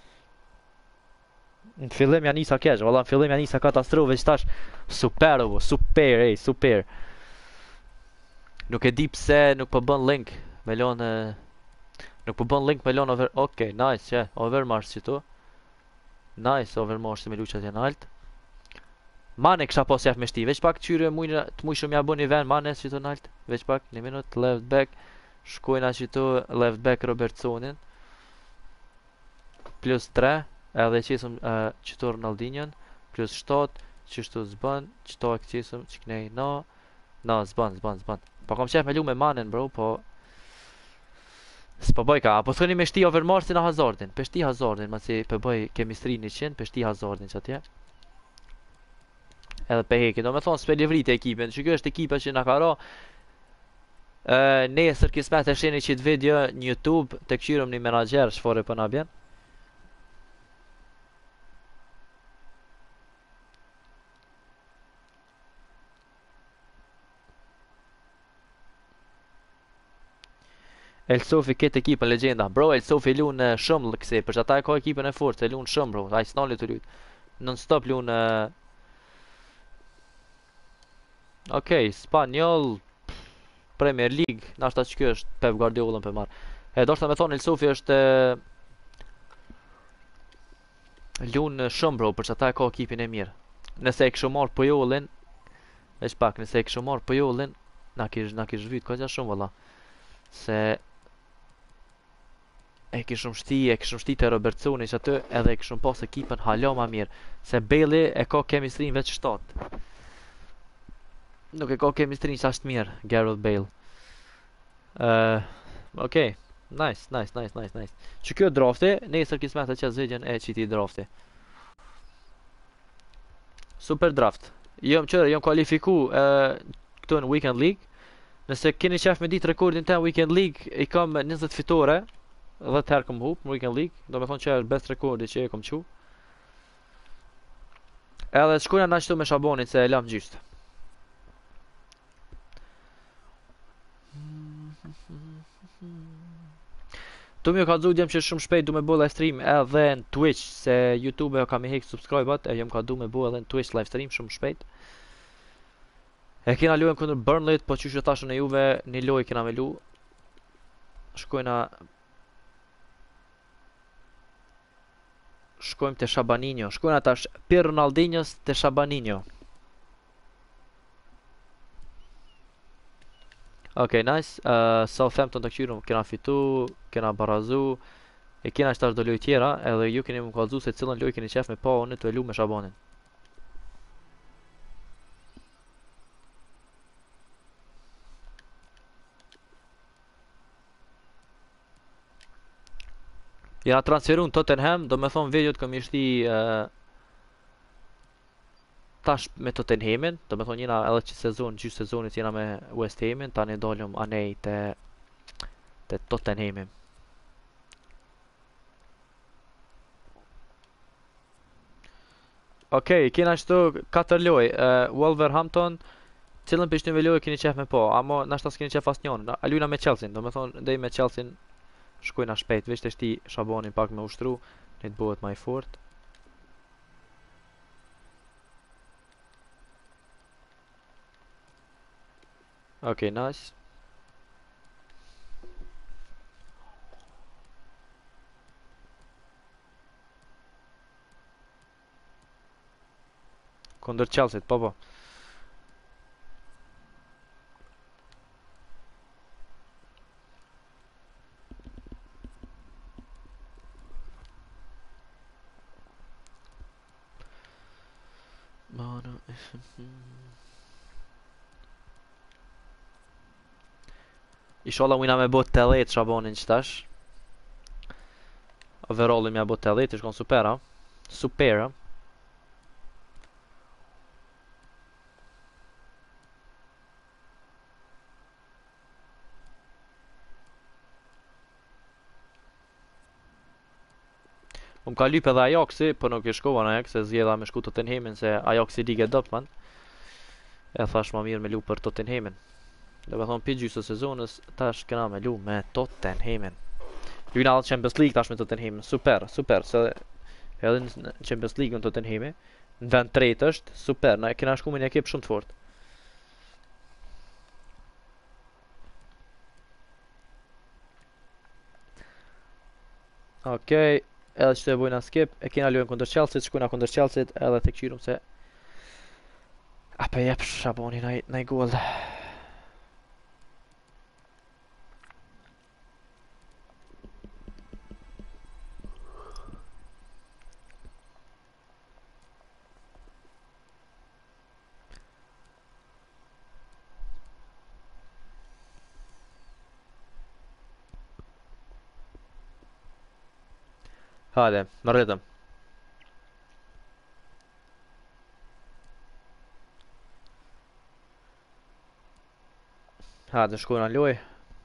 Në fillim janë nisa keq, valla në fillim janë nisa katastrofë, veç tash super ovo, super, ej, super. Nuk e di pse nuk po bën link me lon nuk po bën link me lon over. Okej, nice, që Overmars këtu. Nice, Overmars me luçat janë alt. Mane kisha pas jaf me shti, veç pak qyre mujnë të mujshëm ja bën një ven Mane që të nalt, veç pak, një minut, left back, shkojna që të left back Robertsonin, plus 3, edhe qesëm që të Ronaldinjon, plus 7, që shtu zbën, që të qesëm që kënej zbën. Po kom qef me lu me Manen bro, po s'po bëj ka, apo thoni me shti Overmarsin a Hazardin, pe shti Hazardin, ma si pe bëj kemistri 100, pe shti Hazardin që atje. Edhe pe heki, do me thonë s'pe livrit e ekipin, që kjo është ekipa që na ka ra nesër kismet e sheni qitë video në YouTube të këqyrëm një menager shfore për na bjen. El Sofi këtë ekipën legenda, bro, El Sofi lun shumë këse, për që ata e ka ekipën e fort, se lun shumë bro, a i s'nalli të lyt, non stop lun okej, Spanjol, Premier League, nashta që kjo është Pep Guardiola për marrë. E do shta me thonë El Sofi është lun shumë bro, për që ata e ka ekipin e mirë. Nëse e këshu marrë Pujollin, veç pak, nëse e këshu marrë Pujollin, na kish vyt, ka gja shumë valla. Se e kishëm shti te Robertsoni që aty edhe e kishëm pas ekipën hala ma mirë. Se Bailey e ka kemistrin veç 7. Nuk e ka kemistrin që ashtë mirë, Gareth Bale. Okej, nice. Që kjo drafti, nesër kismet e qëtë zvidjen e qiti drafti. Super draft. Jom kualifiku këtu në Weekend League. Nëse keni qef me ditë rekordin ten Weekend League, i kam 20 fitore, 10 herë kom hup në Weekend League, do me thonë që është best rekordi që e kom qu. Edhe shkojna na qëtu me Shabonin se e lam gjystë. Tu mi ka dhu djem që shumë shpejt du me bo live stream edhe në Twitch, se YouTube e ka mi hek subscribe-at, e jem ka du me bo edhe në Twitch live stream shumë shpejt. E kena luajnë kundër Burnley, po që tashën e Juve, një loj kena me lu. Shkojmë te Shabaninho. Shkojnë tash për Ronaldinhos te Shabaninho. Okej, nice. Southampton të këqyrëm kena fitu, kena barazu. E kena që tash do loj tjera, edhe ju keni më kalzu se cilën loj keni qef me pa unë të e lu me Shabanin. Jena transferun Tottenham, do me thonë videot këm ishti tash me Tottenhamin, do me thonë jena edhe që gjysë sezonit jena me West Hamin, tani dollëm anej te Tottenhamin. Okej, kena qëtu 4 loj, Wolverhampton, cilën për ishtë një loj keni qef me po, amo nashta s'keni qef as njën, a lujna me Chelsea, do me thonë dhej me Chelsea shkojna shpejt, veç të shti Shabonin pak me ushtru, një të bëhet ma i fort. Okej, nice. Kondër Chelsea, po. Inshallah ujna me bot 80 Shabonin qëtash. Overall mja bot 80, ishkon super, ha? Super, ha? Ka lyp edhe Ajaxi, po nuk e shkova në Ajax, se zgjedha me shku Tottenhamin se Ajaxi Liga Dortmund. E thash më mirë me lu për Tottenhamin. Do me thonë për gjysë të sezonës, tash këna me lu me Tottenhamin. Lujna edhe Champions League tash me Tottenhamin, super, se edhe në Champions League në Tottenhami, në vend tretë është, super, na kena shku me një ekip shumë të fort. Okej, edhe që të bujna skip, e kena luajnë kundër Chelsea, shkujna kundër Chelsea, edhe të këqyrum se... Ape jep Shaboni naj gol. Hajde, më rritëm. Hajde, shkojna luaj.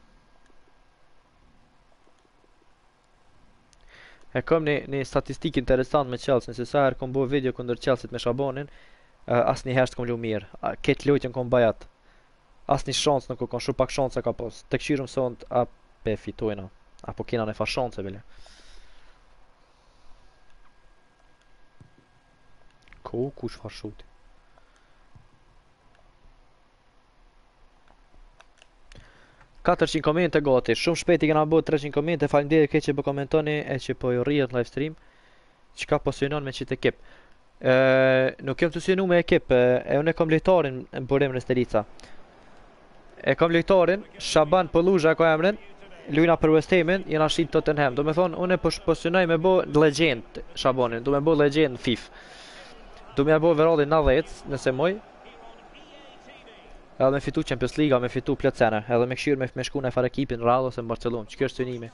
E kom një statistik interesant me Chelsea, se sa herë kom bo video kundër Chelsea me Shabonin, asë një herë s'kom lu mirë. Ketë lojtën kom bajat. Asë një shansë nuk kom, shumë pak shansë ka pos. Të këshirëm sot, ape fitojna. Apo kena në fa shansë, bile. Kush fa shuti. $400 komente gati, shumë shpejt i kena bërë 300 komente, faleminderit ke që po komentoni e që po ju rrihet live stream. Çka po synon me çit ekip. Nuk kem të synu me ekip, unë kam lojtarin në Burim Restelica. E kam lojtarin Shaban Polluja ka emrin, lujna për West Hamin, jena shit Tottenham. Do me thonë, unë po synoj me bo legend Shabanin, do me bo legend FIFA. Do me bo verallin 90 nëse moj. Edhe me fitu Champions League, me fitu plot sene, edhe me këshirë me shku në fare ekipin Real ose në Barcelonë, që kjo është synimi.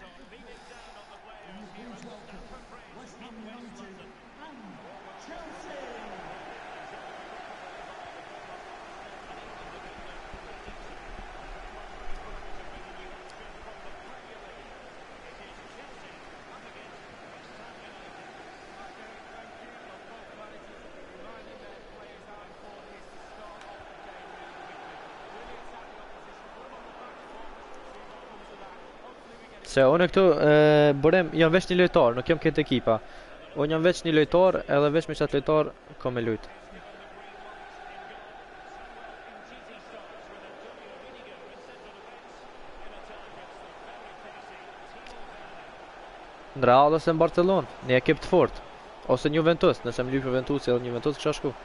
Se unë këtu Burim jam veç një lojtar, nuk jam këtë ekipa. Unë jam veç një lojtar, edhe veç me qatë lojtar kam me lujt. Në Real ose në Barcelonë, një ekip të fort. Ose një Juventus, nëse më lypë Juventus edhe një Juventus kësha shku.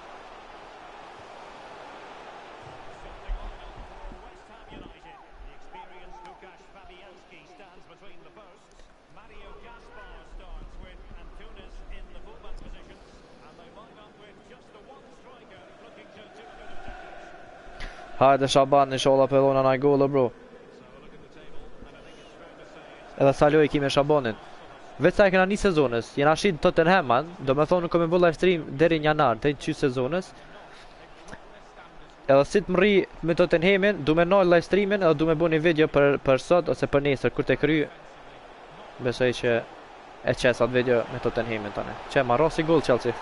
Hajde Shaban, inshallah pëllona na gola bro. Edhe sa loj ki me Shabanin. Veç sa e kena një sezonës, jena shit Tottenham man, do me thonë nuk kom e bu live stream deri një janar, deri në 2 sezonës. Edhe si të më rri me Tottenhamin, du me nalë live streamin edhe du me bu një video për sot ose për nesër, kur të kry. Besoj që e qesat video me Tottenhamin tane. Që ma rasi gol Chelsea.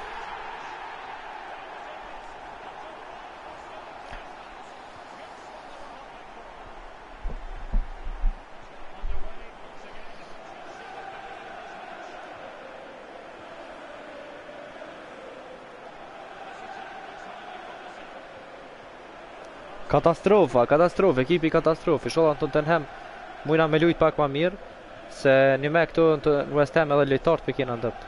Katastrofa, ekipi katastrofe. Sholla në Tottenham mujna me lujt pak ma mirë, se një me këtu në West Ham edhe lojtarët për kena ndëpt.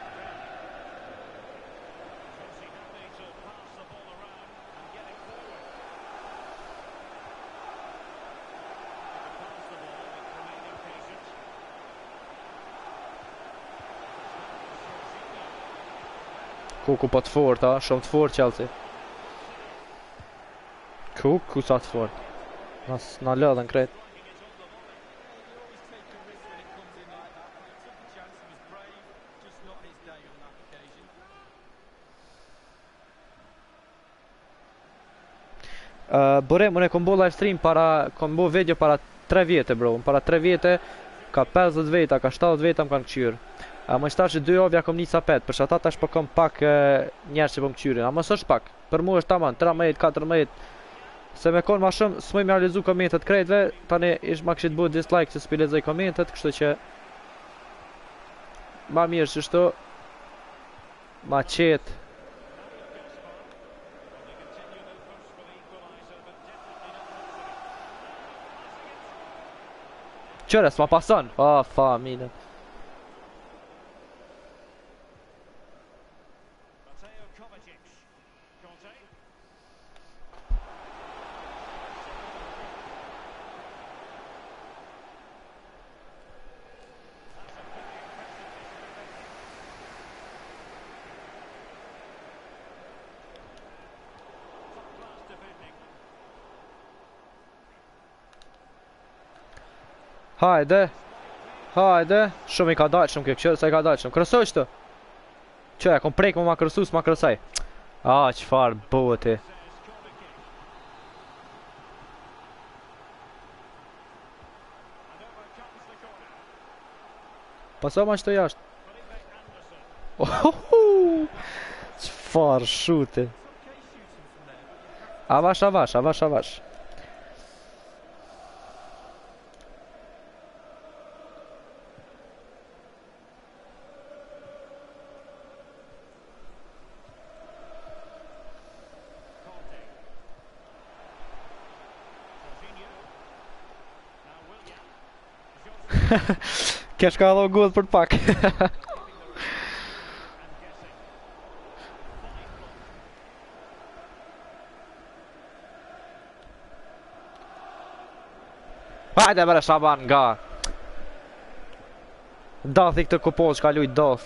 Kuku po të fort, shumë të fort Chelsea. Ku sa të fort. Na lëdhen krejt. Burim, unë e kom bo live stream kom bo video para 3 vjetë bro. Para 3 vjetë, ka 50 veta, ka 70 veta më kanë këqyrë. A më shtash 2 javë ja kom nica pet, për shkak tash po kom pak njerëz që po më qyrin. Ama s'është pak. Për mua është tamam 13, 14. Se me kon ma shumë, s'moj me realizu komentet krejtve, tani ish ma këshit bu dislike se s'pi lexoj komentet, kështu që ma mirë që shto, ma qetë. Qëre, s'ma pason? Fa, minën. Hajde, shumë i ka dalë shumë kjo qërë, sa i ka dalë shumë, krësoj shtë. Qëre, kom prejkë më ma krësu, s'ma krësaj. Qëfar bëhet ti. Paso ma qëto jashtë. Qëfar shuti. Avash. Kesh ka dho godh për pak. Hajde bre Shaban nga. Dathi këtë kupon që ka lujt dath.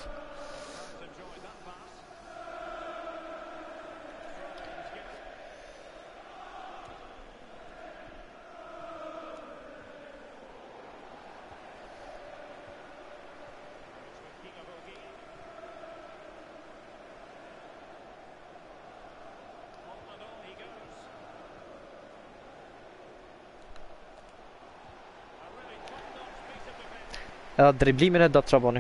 Edhe driblimin e do të traboni.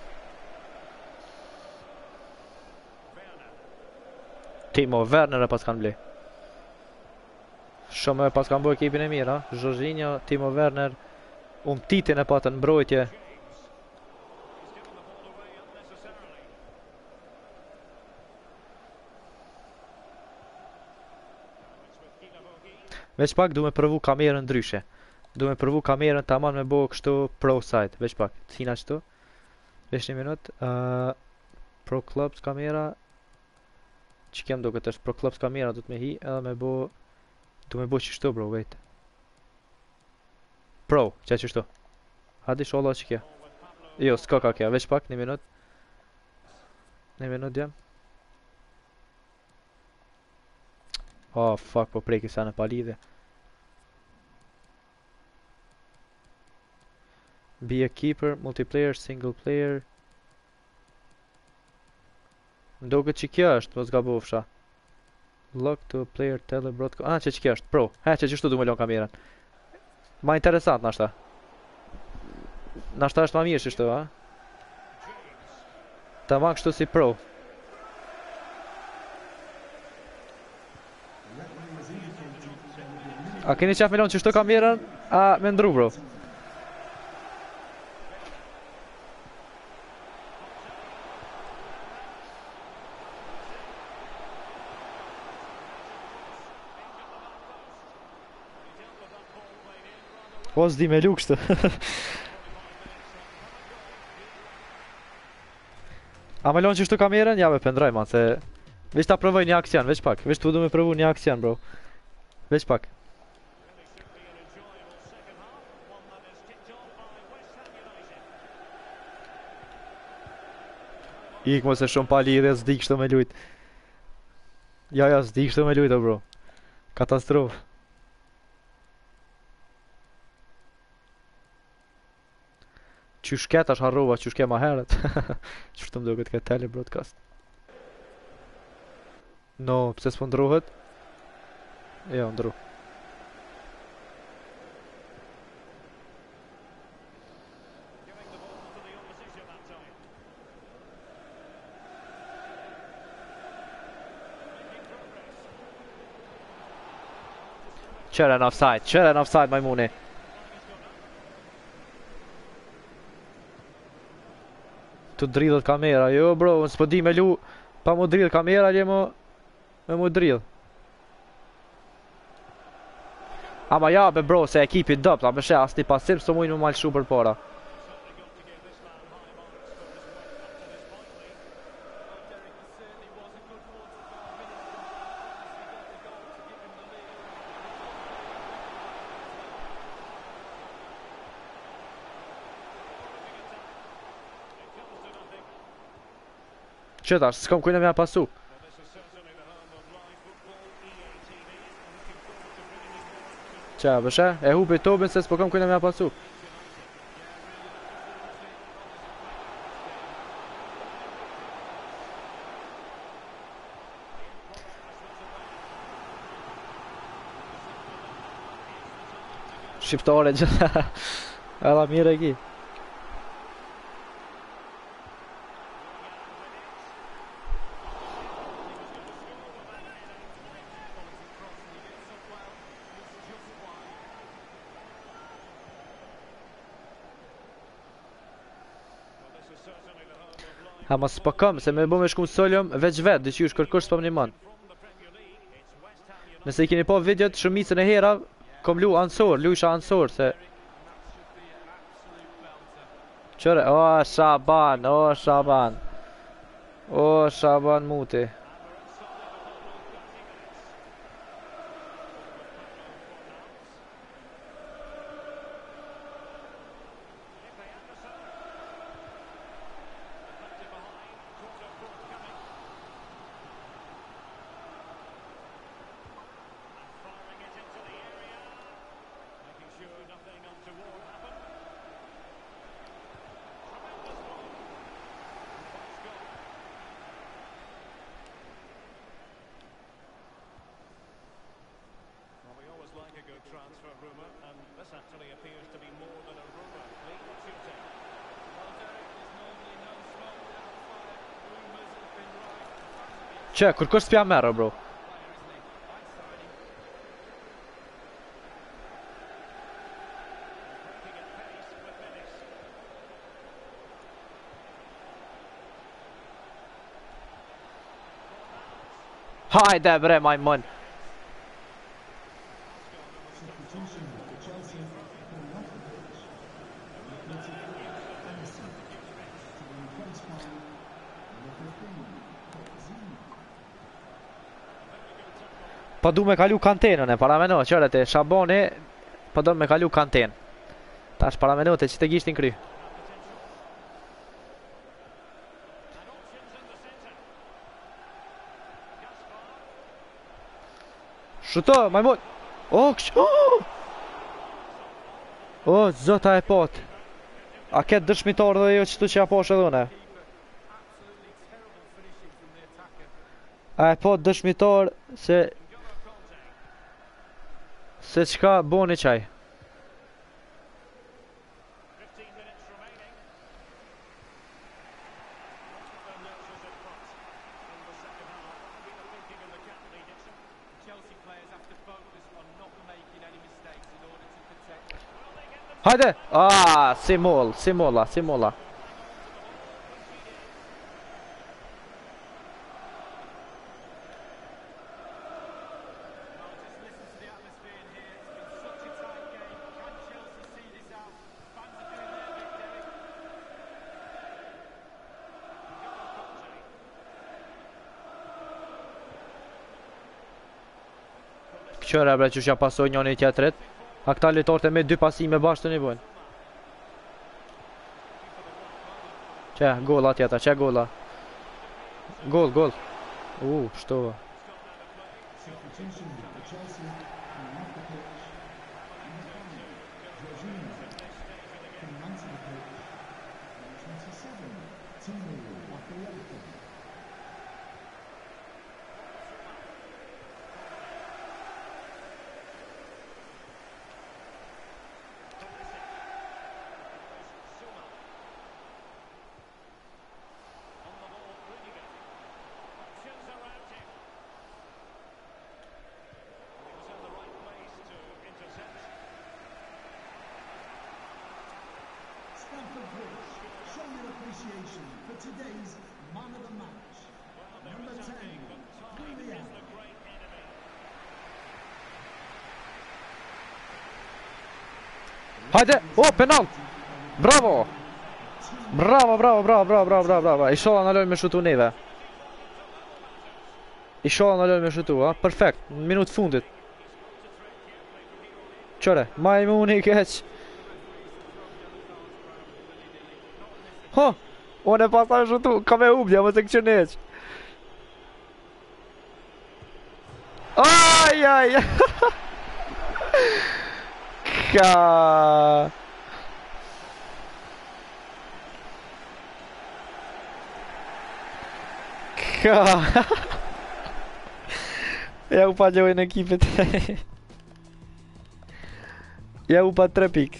Timo Werner e pas kanë blej. Shumë e pas kanë bu ekipin e mirë, ha? Jorginho, Timo Werner, Titin e patën mbrojtje. Veç pak du me përvu kamerën ndryshe. Du me përvu kamerën taman me bo kështu pro site. Veç pak, t'hina qëtu. Veç një minut. Pro clubs kamera. Që kem do këtë është pro clubs kamera du t'me hi. Edhe me bo. Du me bo qështu bro, wait. Pro, që qështu. Hadi sholla që kja. Jo, s'ka ka kja, veç pak, një minut. Një minut jam. Fuck, po preki sa në palidhe. Be a keeper, multiplayer, single player. Ndo këtë që kja është, mos gabofsha. Lock to a player, tele, broadcast. Që kja është, pro. Që qështu du me lon kamerën. Ma interesant nashta. Nashta është ma mirë qështu, ha? Ta ma kështu si pro. A keni qef me lon qështu kamerën? A me ndru, bro? O, s'di me luk shtë. A me lonë që shtu kamerën? Ja me pëndraj man, se... Veç ta provoj një aksion, veç pak. Veç të du me provu një aksion, bro. Veç pak. Ik mos e shumë pali dhe s'di kështu me lujt. Ja, s'di kështu me lujt, o bro. Katastrofë. Qysh ket është harrova, qysh ke ma heret. Qështu më do këtë tele broadcast. No, pse s'po ndrohet? Jo, ndru. Kör en offside Majmuni. Tu dridhët kamera, jo bro, s'po di me lu, pa mu dridh kamera, me mu dridh. Ama ja be bro, se ekipi dopt, a beshe asni pasim, s'to mujnë mu malëshu për para. Qëtash, s'kom kujnë me a pasu. Qa, beshe? E hupi tobin se s'po kom kujnë me a pasu. Shqiptare gjitha. Edha mire e ki. Ha ma s'po kam, se me bo me shku në solëm veç vetë, dyqysh kërkush s'po më një man. Nëse i keni po videot shumicën e hera, kom lu ansor, lujsha ansor, se... Qëre, o Shaban, o Shaban. O Shaban Muti. Që, kërkush s'pja merë, bro. Hajde bre, majmon. Pa du me kalu kantenën e parameno, qërët e Shaboni, pa du me kalu kanten. Tash parameno të që të gishtin kry. Shuto, majmon. O, o, zota e pot. A ketë dëshmitar dhe jo qëtu që ja poshë edhe une. A e pot dëshmitar se qka boni qaj. Hajde! Ah, si molla. Qëra bre që shja pasoj njën e tjetërit. A këta litorët e me dy pasime bashkë të një bojnë. Që, gola tjeta, që gola. Gol. Pështova. Hajde! Åh, penalt! Bravo! Bravo, bravo, bravo, bravo, bravo, bravo, bravo. Inshallah në lojnë me shutu neve. Inshallah në lojnë me shutu, ha? Perfekt, në minut fundit. Qëre, majmuni keq. Ha! Unë e pasaj shutu, ka me ubja, më të këqë neq. Aj, aj, ka... Ja u pa gjojnë ekipet. Ja u pa 3 pik.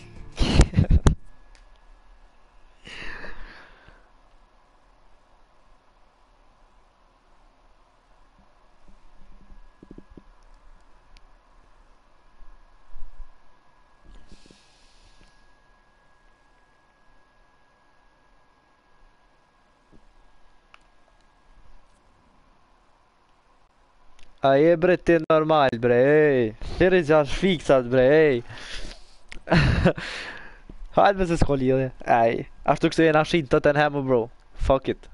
A je bre ti normal bre, ej. Thiri gjash fiksat bre, ej. Hajde me se s'ko lidhe, ej. Ashtu kështu jena shinë Tottenham bro. Fuck it.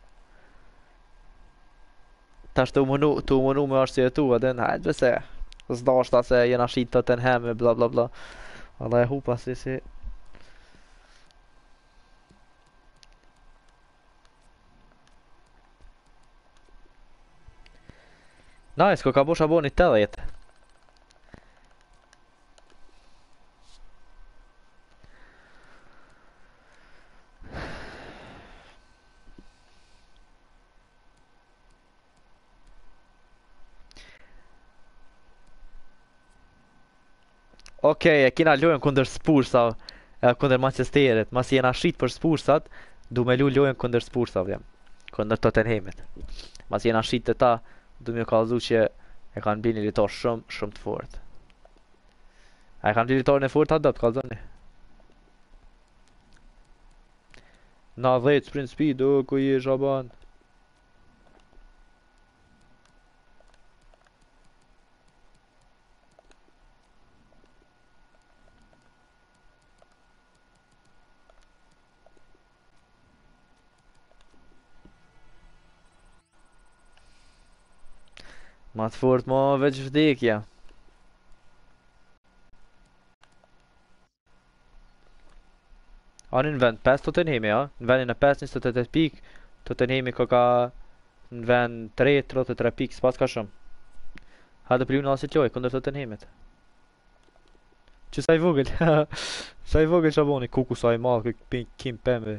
Ta shtu munu me është si e tu, adin, hajde me se. S'da është ta se jena shinë Tottenham e bla bla bla. Allah e hupa si. Nice, ko ka bosh aboni 80. Okej, e kina lojën kundër Spursa, kundër Manchesterit. Mas jena shit për Spursat, du me lojën kundër Spursa, vjem. Kundër Tottenhamit. Mas jena shit të ta, du me kallëzu që e kanë bini litor shumë të fort. A e kanë bini litorën e fort atë do të kallëzoni. Na 10 sprint speed, o ku je Shaban. Ma të fort ma veç vdekja. Anë në vend 5 Tottenhami, ja? Në vendin e 5 28 pik, Tottenhami ka në vend 3 33 pik, s'pas ka shumë. Hajde për ju në asit loj, kundër Tottenhamit. Që sa i vogël, sa i vogël Shaboni, kuku sa i madhë, kim pembe.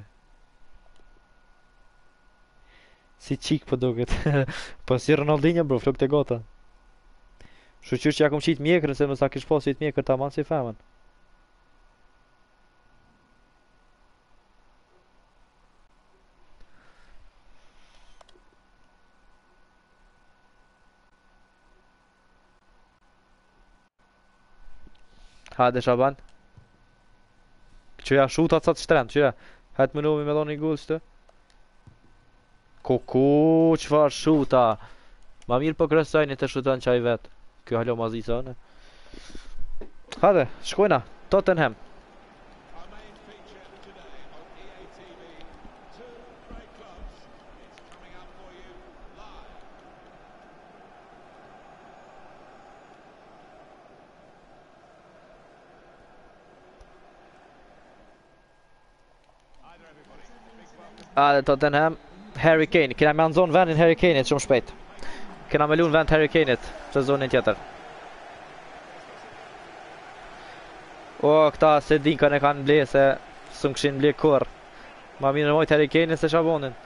Si qik për doget. Po si Ronaldinho bro, flok të gota. Shuqyr që ja kom qit mjekrën se më sa kish pasit mjekrë ta manë si femën. Hajde Shaban. Qëja shutat sa të shtremt, qëja. Hajtë më nomi me do një gull shtë. Kuku, qëfar shuta. Ma mirë po kresajni të shutan qaj vetë. Kjo halo ma zisa në. Hajde, shkojna, Tottenham. Hajde, Tottenham. Harry Kane, kena me nëzon vendin Harry Kane-it shumë shpejt. Kena me lun vend Harry Kane-it sezonin tjetër. O, këta se din kanë e kanë ble se së më këshin ble kur. Ma mirë në mojt Harry Kane-it se Shabonin.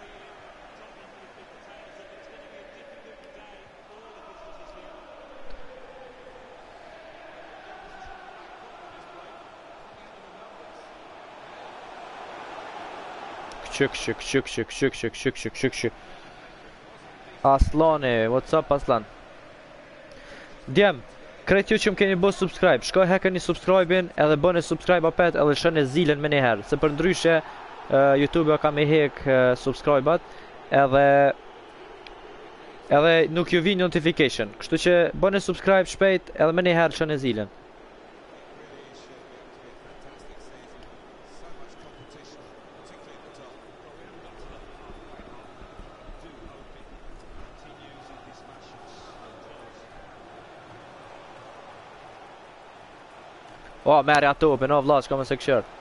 Shuk. Aslani, what's up Aslan? Djem, krejt ju që më keni bë subscribe, shkoj hekeni subscribe-in edhe bëni subscribe apet edhe shëni zilen me njëherë. Se për ndryshe, YouTube ka me hek subscribe-at edhe nuk ju vi notification. Kështu që bëni subscribe shpejt edhe më njëherë që në zilën. O, merri ato, për në vlad, shka më se këshër.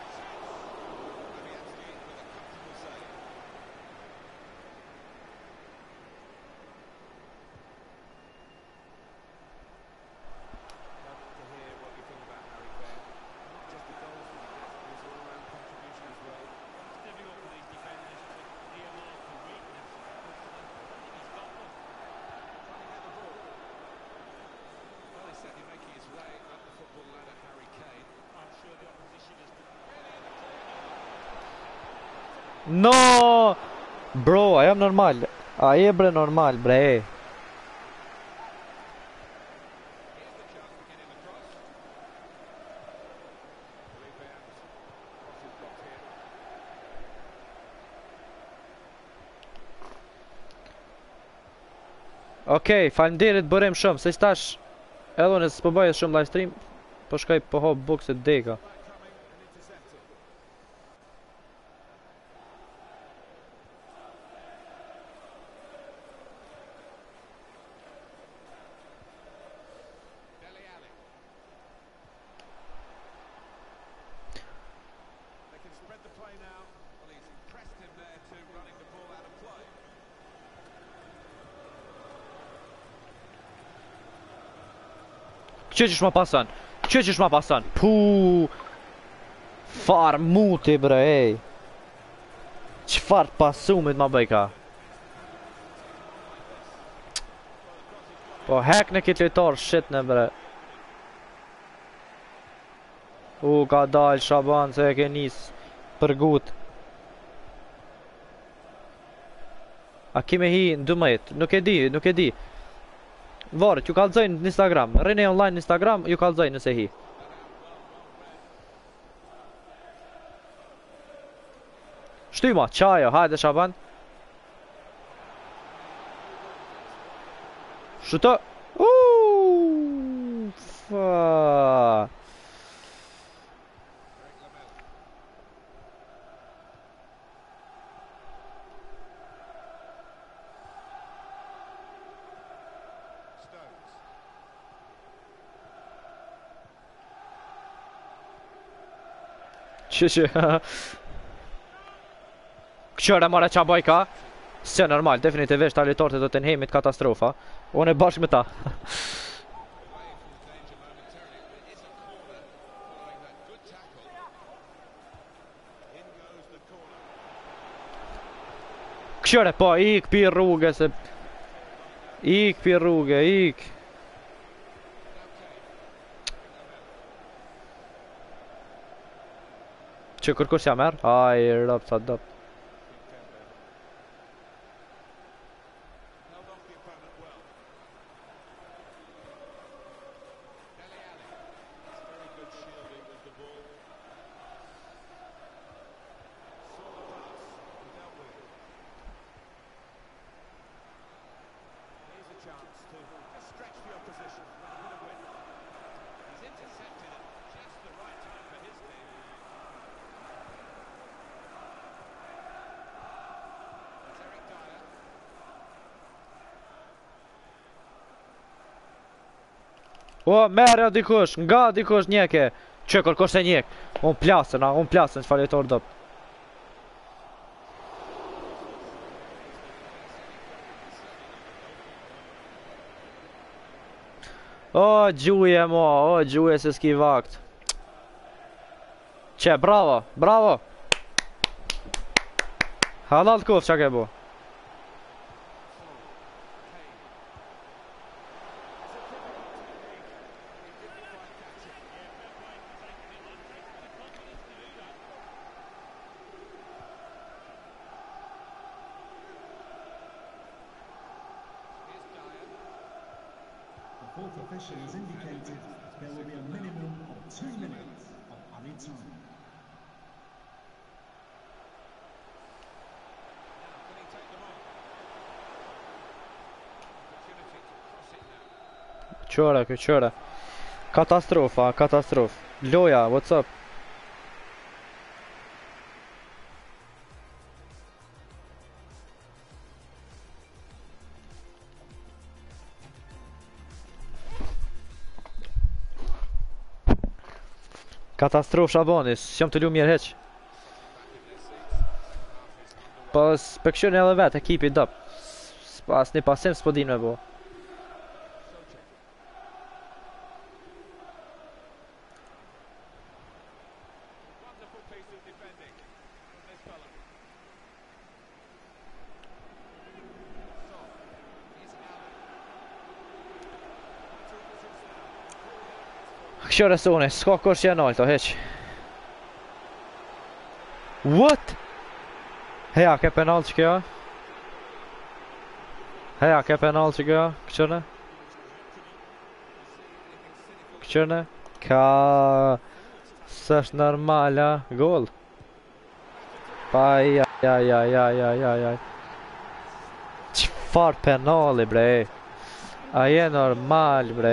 No! Bro, a jam normal. A je bre normal, bre. Okej, falemderit bërim shumë, se stash edhe nëse s'po bëhet shumë live stream, po shkoj po hop bukset deka. Që që shma pasan? Që që shma pasan? Puu! Far muti bre, ej! Qfar pasumit ma bëj ka? Po hek në kitë lojtar shit në bre. Ka dal Shaban se e ke nis për gut. A ki me hi në 12? Nuk e di, nuk e di. Varet, ju kallëzojnë në Instagram. Rrini online në Instagram, ju kallëzojnë nëse hi. Shtyma, qajo, hajde Shaban. Shuto. Fa. Që Këqëre mare qa baj ka. Se normal, definitivisht alitorët e do të nëhemit katastrofa. Unë e bashkë me ta. Këqëre po, ik pi rrugë se... Ik pi rrugë, ik. Që kërkush ja merë? Aj, rëp, sa dëp. O, merë dikush, nga dikush njeke. Që kërkosh e njek. Unë plasën, që faletor dëp. O, gjuje mo, o, gjuje se s'ki vakt. Që, bravo, bravo. Halal kuf që ke bu.
Fourth official has indicated there will be a minimum of 2 minutes of added time.
Can he take them
Qëra, qëra. Katastrofa, katastrof. Loja, what's up? Katastrof Shabanis, s'jam të lu mirë heq. Po s'pëkshën edhe vetë ekipi dop. As një pasim s'po din me bo. Këshore sone, s'ka kërë që janë alto, heq. What? Heja, ke penal që kjo? Heja, ke penal që kjo? Këqërne? Këqërne? Ka... S'është normala. Gol. Pa, ja. Qfar penali, bre? A je normal, bre?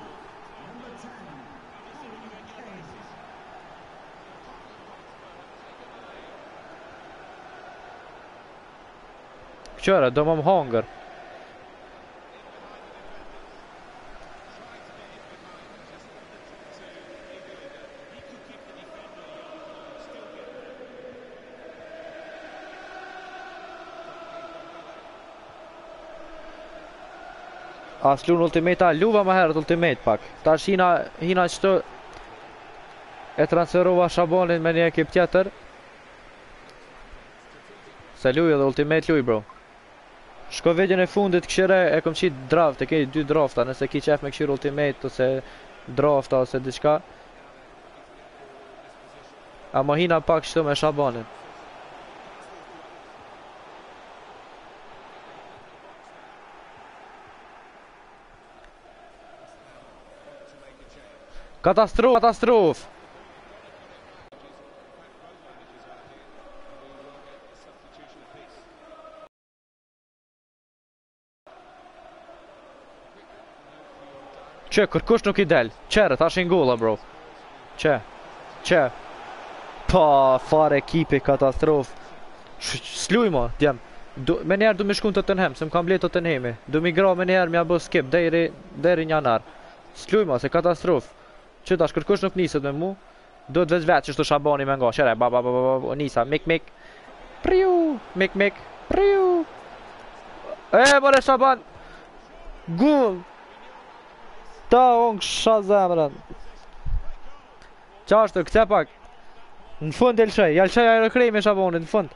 Qëra, do më hongër. As lunë ultimate, luva më herët ultimate pak. Tash hina qëto e transferova Shabanin me një ekip tjetër. Se luj edhe ultimate luj, bro. Shko videon e fundit këshire e kom qit draft, e kej 2 drafta, nëse ki qef me këshirë ultimate ose drafta ose diçka. Amo hina pak qëto me Shabanin. Katastrof, katastrof! Që, kërkush nuk i del. Qere, ta shin golla, bro. Që. Pa, fare ekipi, katastrof. Sluj ma, djem. Me njerë du me shkun të Tottenham, se më kam bletë Tottenhami. Du mi gra me njerë mja bë skip, deri njanar. Sluj ma, se katastrof. Që tash, kërkush nuk niset me mu. Do të veç që shto Shabani me nga. Qere, ba, nisa, mik. Priu, mik, priu. More Shaban. Gull. Ta unë kësha zemrën. Qa është, këte pak. Në fund Jelshej, aerokrej me Shabanit, në fund.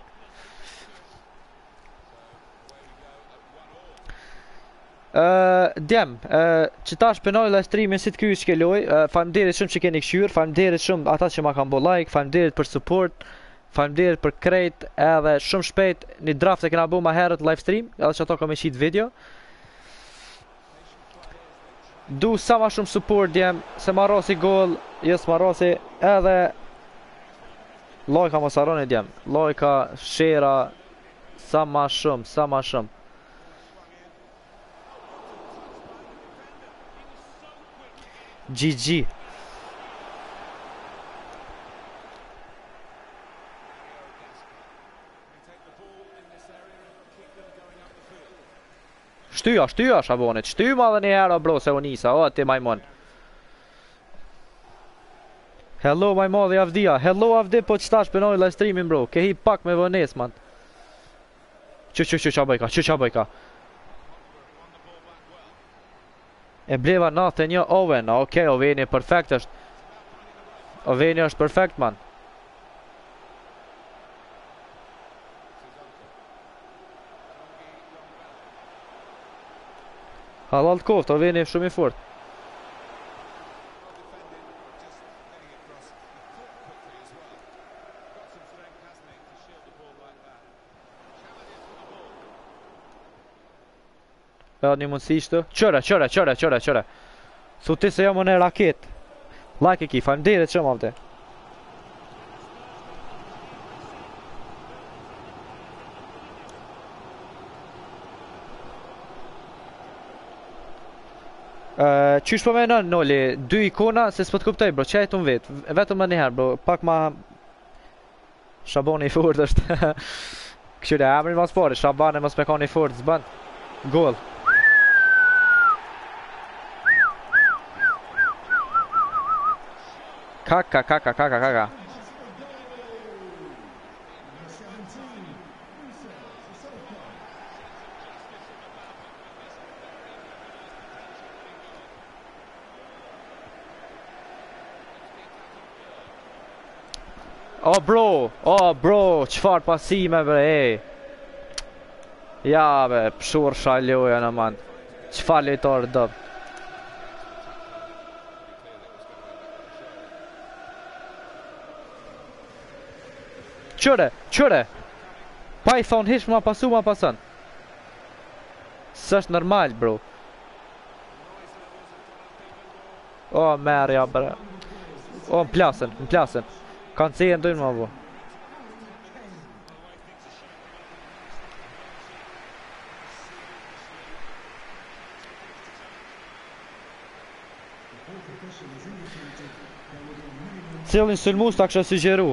Djem, që tash penoj live streamin si të kjo që ke loj. Faleminderit shumë që keni këshyr, faleminderit shumë ata që ma kam bo like, faleminderit për support, faleminderit për krejt, edhe shumë shpejt një draft e kena bo ma herët live stream, edhe që ato kam e qit video. Du sa ma shumë support djem, se ma rasi gol, ma rasi edhe lajka mos harroni djem, lajka, shera, sa ma shumë. GG. Shtyja Shabonit, shty ma dhe një herë bro se unisa, o ti majmon. Hello majmon dhe Avdia, hello Avdi po qëta shpenoj live streamin bro, ke hi pak me vënes man. Qa bëjka. E bleva natë një Owen, okej, Oveni perfekt është. Oveni është perfekt man. Halal të koft, Oveni shumë i fort. Edhe një mundësi ishte. Qëre. Thuti se jam në raket. Like e ki, faleminderit shumë avde. Qysh po menon Noli, dy ikona se s'po të kuptoj bro, çaj tu vet. Vetëm më një herë bro, pak ma Shaboni i furt është. Këshire, emrin mas pari, Shabane mas me kanë i furt, zban. Gol. Kaka. Oh bro, qfar pasime bre, ej. Ja be, pshur shaljoja në man. Qfar lejtar dëp. Qëre. Pa i thonë hish ma pason. S'është normal bro. Oh merja bre. Oh më plasën. Kanë se e ndojnë ma bo. Cilin sulmus ta kështë sugjeru.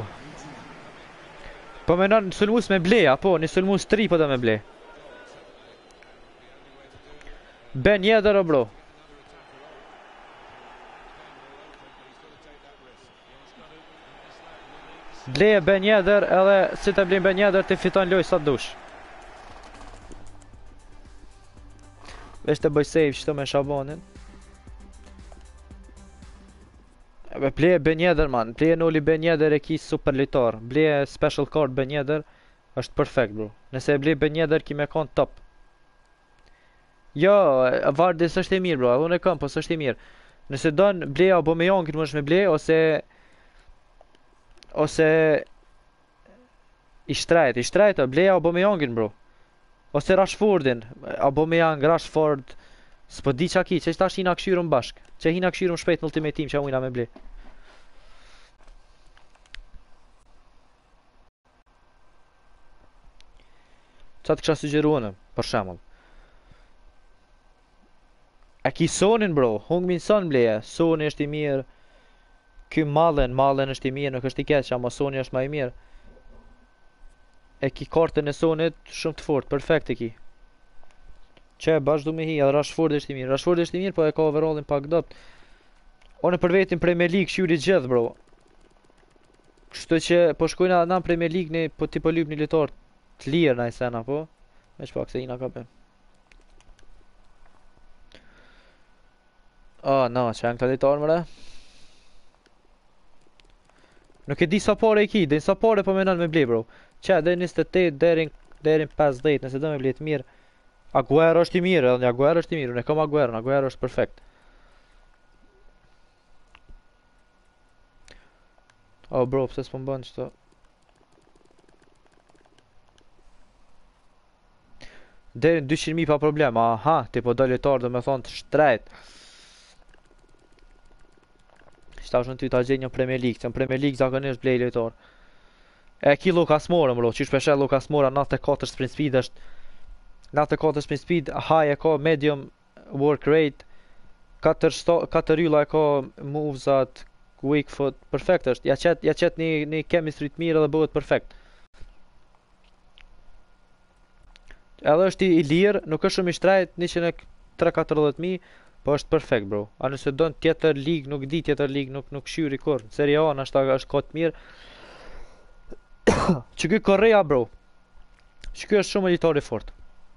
Po menon sulmus me ble, apo një sulmus 3 po da me ble. Ben Yedder o bro. Bleje Ben Yedder edhe si të blejnë Ben Yedder të fiton loj sa dush. Vesh të bëj save qëto me Shabanin. Bleje Ben Yedder man, bleje Noli Ben Yedder e ki super lojtar. Bleje special card Ben Yedder është perfect bro. Nëse e blej Ben Yedder ki me kon top. Jo, Vardis është e mirë bro, unë e kam po s'është i mirë. Nëse don bleja Aubameyangin më është me blej ose i shtrejt bleja Aubameyangin bro. Ose Rashfordin, Aubameyang, Rashford. S'po di qa ki, që tash hina këshyrëm bashk. Që hina këshyrëm shpejt në Ultimate Team që ujna me ble. Qa të kësha sugjeruanëm, për shemull. E ki Sonin bro, Heung-min Son bleje. Soni është i mirë. Ky Malen është i mirë, nuk është i keq, ama Soni është ma i mirë. E ki kartën e Sonit shumë të fort, perfekt e ki. Që bashkë du me hi, edhe Rashford është i mirë. Rashford është i mirë, po e ka overallin pak dopt. One për vetin Premier League shyri gjithë bro. Kështu që po shkojna na në Premier League ne po ti po lyp një lojtar të lirë na i sena po. Me që pak se ina ka bën. No, që janë këta lojtar mëre. Nuk e di sa pare i ki, dhe sa pare po menon me ble bro. Që dhe 28 derin 50, nëse do me ble të mirë. Aguero është i mirë, edhe një Aguero është i mirë, unë e kam Aguero është perfekt. Bro, pëse s'po m'bën qëto. Derin 200.000 pa problem, aha, ti po do lojtar dhe me thonë të shtrejt. Shtash në ty ta gjenj një Premier League, që në Premier League zakonisht blej lojtar. E ki Lucas Moura bro, që shpeshe Lucas Moura 94 sprint speed është 94 sprint speed, high e ka medium work rate, 4 ylla e ka movesat, weak foot, perfekt është. Ja qet një chemistry të mirë dhe bëhet perfekt. Edhe është i lirë, nuk është shumë i shtrejt, 140.000, po është perfekt bro. A nëse do në tjetër lig, nuk di tjetër lig, nuk shyri kur. Serie A nështë është kotë mirë. Që ky Correa bro, që ky është shumë lojtar i fort.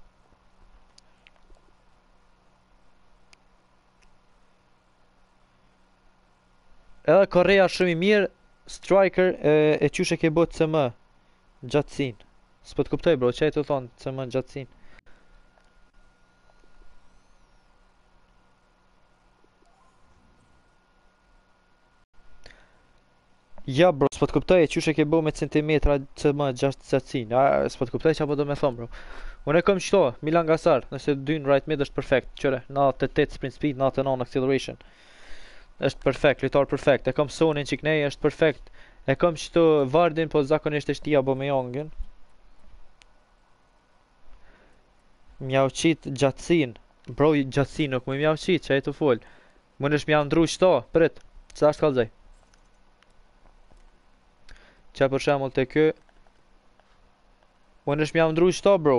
Edhe Correa shumë i mirë, striker e qyshe ke bot CM gjatësin. S'po të kuptoj bro, që e të thonë CM gjatësin. Ja bro, s'po të kuptoj e qyshe ke bo me centimetra CM gjatësin. S'po të kuptoj që apo do me thonë bro. Unë e kom qëto, Milan Gasar, nëse dyn right mid është perfekt, qëre, 98 sprint speed, 99 acceleration. Është perfekt, lojtar perfekt. E kam Sonin që kënej është perfekt. E kam qëto Vardin, po zakonisht është tia Aubameyangin. Mja u qitë gjatësin. Bro, gjatësi nuk më mjau qitë që e të fol. Më nësh mjau ndru qëto, prit. Sa është kalzaj? Qa për shemull të kë. Më nësh mjau ndru qëto, bro.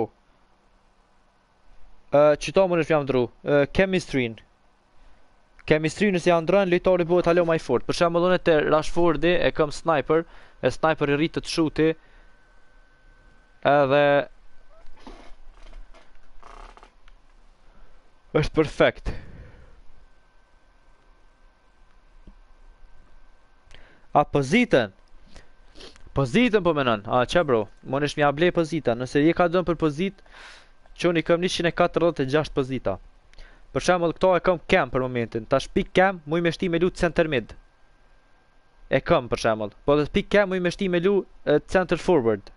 Qëto më nësh mjau ndru? Chemistry-n. Chemistry nëse janë ndrën, lojtari bëhet halo më i fort. Për shembull unë te Rashfordi e kam sniper, e sniper i rritet shuti. Edhe është perfekt. A pozitën? Pozitën po menon. A qa bro? Më nësh mja ble pozita. Nëse je ka dënë për pozit, qoni kam 146 pozita. Për shembull këto e kam cam për momentin. Tash pick cam, muj me shti me lu center mid. E kam për shembull. Po dhe pick cam muj me shti me lu center forward.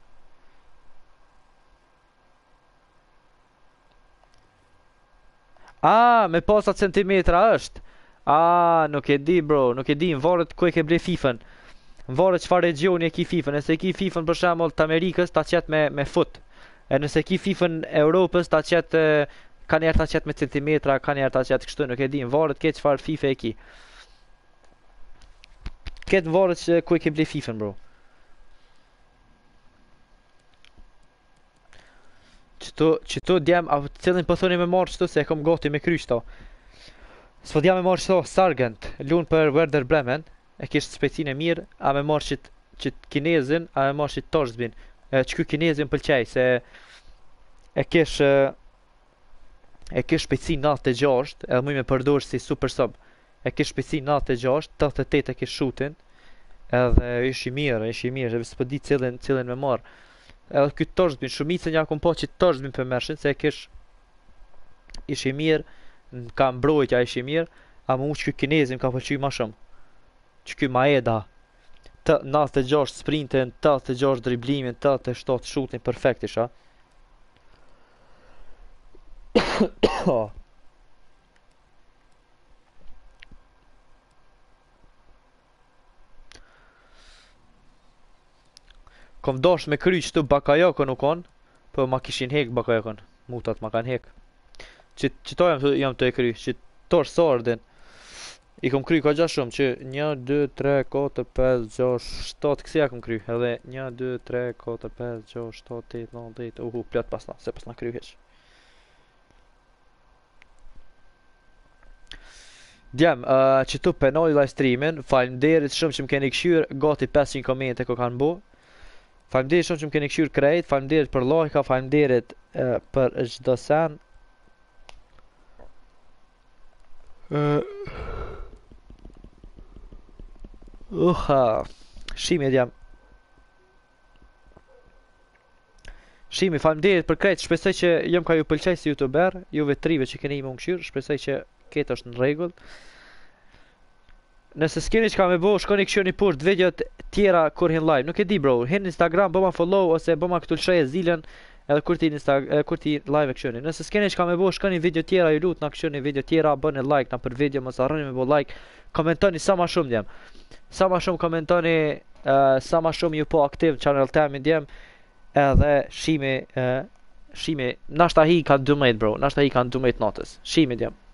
Me pasa centimetra është. Nuk e di bro, nuk e di, në varet ku e ke ble FIFA-n. Në varet çfarë regioni e ki FIFA-n. Nëse e ki FIFA-n për shembull të Amerikës, ta qet me foot. E nëse ki FIFA-n Europës, ta qet ka njerë ta qet me centimetra, ka njerë ta qet kështu, nuk e di, në varet ke çfarë FIFA e ki. Ketë në varet që ku e ke ble FIFA-n bro. Qëto djem, a cilin po thoni me marrë qëto se e kom gati me kry qëto. S'po djem me marrë qëto Sargent, lunë për Werder Bremen, e kishtë specin e mirë, a me marrë qit kinezin, a me marrë qit Torsbin. Që ky kinezin pëlqej, se e kish shpejtësi 96, edhe muj me përdor si super sub. E kish shpejtësi 96, 88 e kish shutin, edhe ish i mirë, edhe s'po di cilin me marrë. Edhe ky Torsbin, shumicën ja kom po që Torsbin për mershin, se ish i mirë, ka mbrojtja ish i mirë, a mu që ky kinezin ka pëlqy ma shumë. Që ky Maeda, 96 sprintin, 86 driblimin, 87 shutin, perfekt isha. Kom dash me kry qëtu Bakayoko nuk on, po ma kishin hek Bakayokon, mutat ma kan hek. Qëto jam të e kry, që tosh sardin. I kom kry ka gja shumë, që 1, 2, 3, 4, 5, 6, 7, kësia kom kry. Edhe 1, 2, 3, 4, 5, 6, 7, 8, 9, 10, plët pasna, se pasna kry heq. Djem, që tu penoj live streamin, falemderit shumë që më keni këshyr, gati 500 komente ko kanë bu. Falemderit shumë që më keni këshyr krejt, falemderit për lajka, falemderit për çdo sen. Shimi djem. Shimi, falemderit për krejt, shpresoj që jëm ka ju pëlqej si youtuber, juve trive që keni më këshyr, shpresoj që ketë është në rregull. Nëse s'keni çka me bo, shkoni këshirni poshtë videot tjera kur hin live. Nuk e di bro, hin Instagram, bëma follow ose bëma këtu lësheje zilën edhe kur ti live e këshirni. Nëse s'keni çka me bo, shkoni video tjera, ju lut na këshirni video tjera, bëni like na për video, mos harroni me bo like, komentoni sa ma shumë djem. Sa ma shumë komentoni, sa ma shumë ju po aktiv channel temi djem, edhe shimi, nashta hi ka 12 bro, nashta hi ka 12 natës. Shimi djem.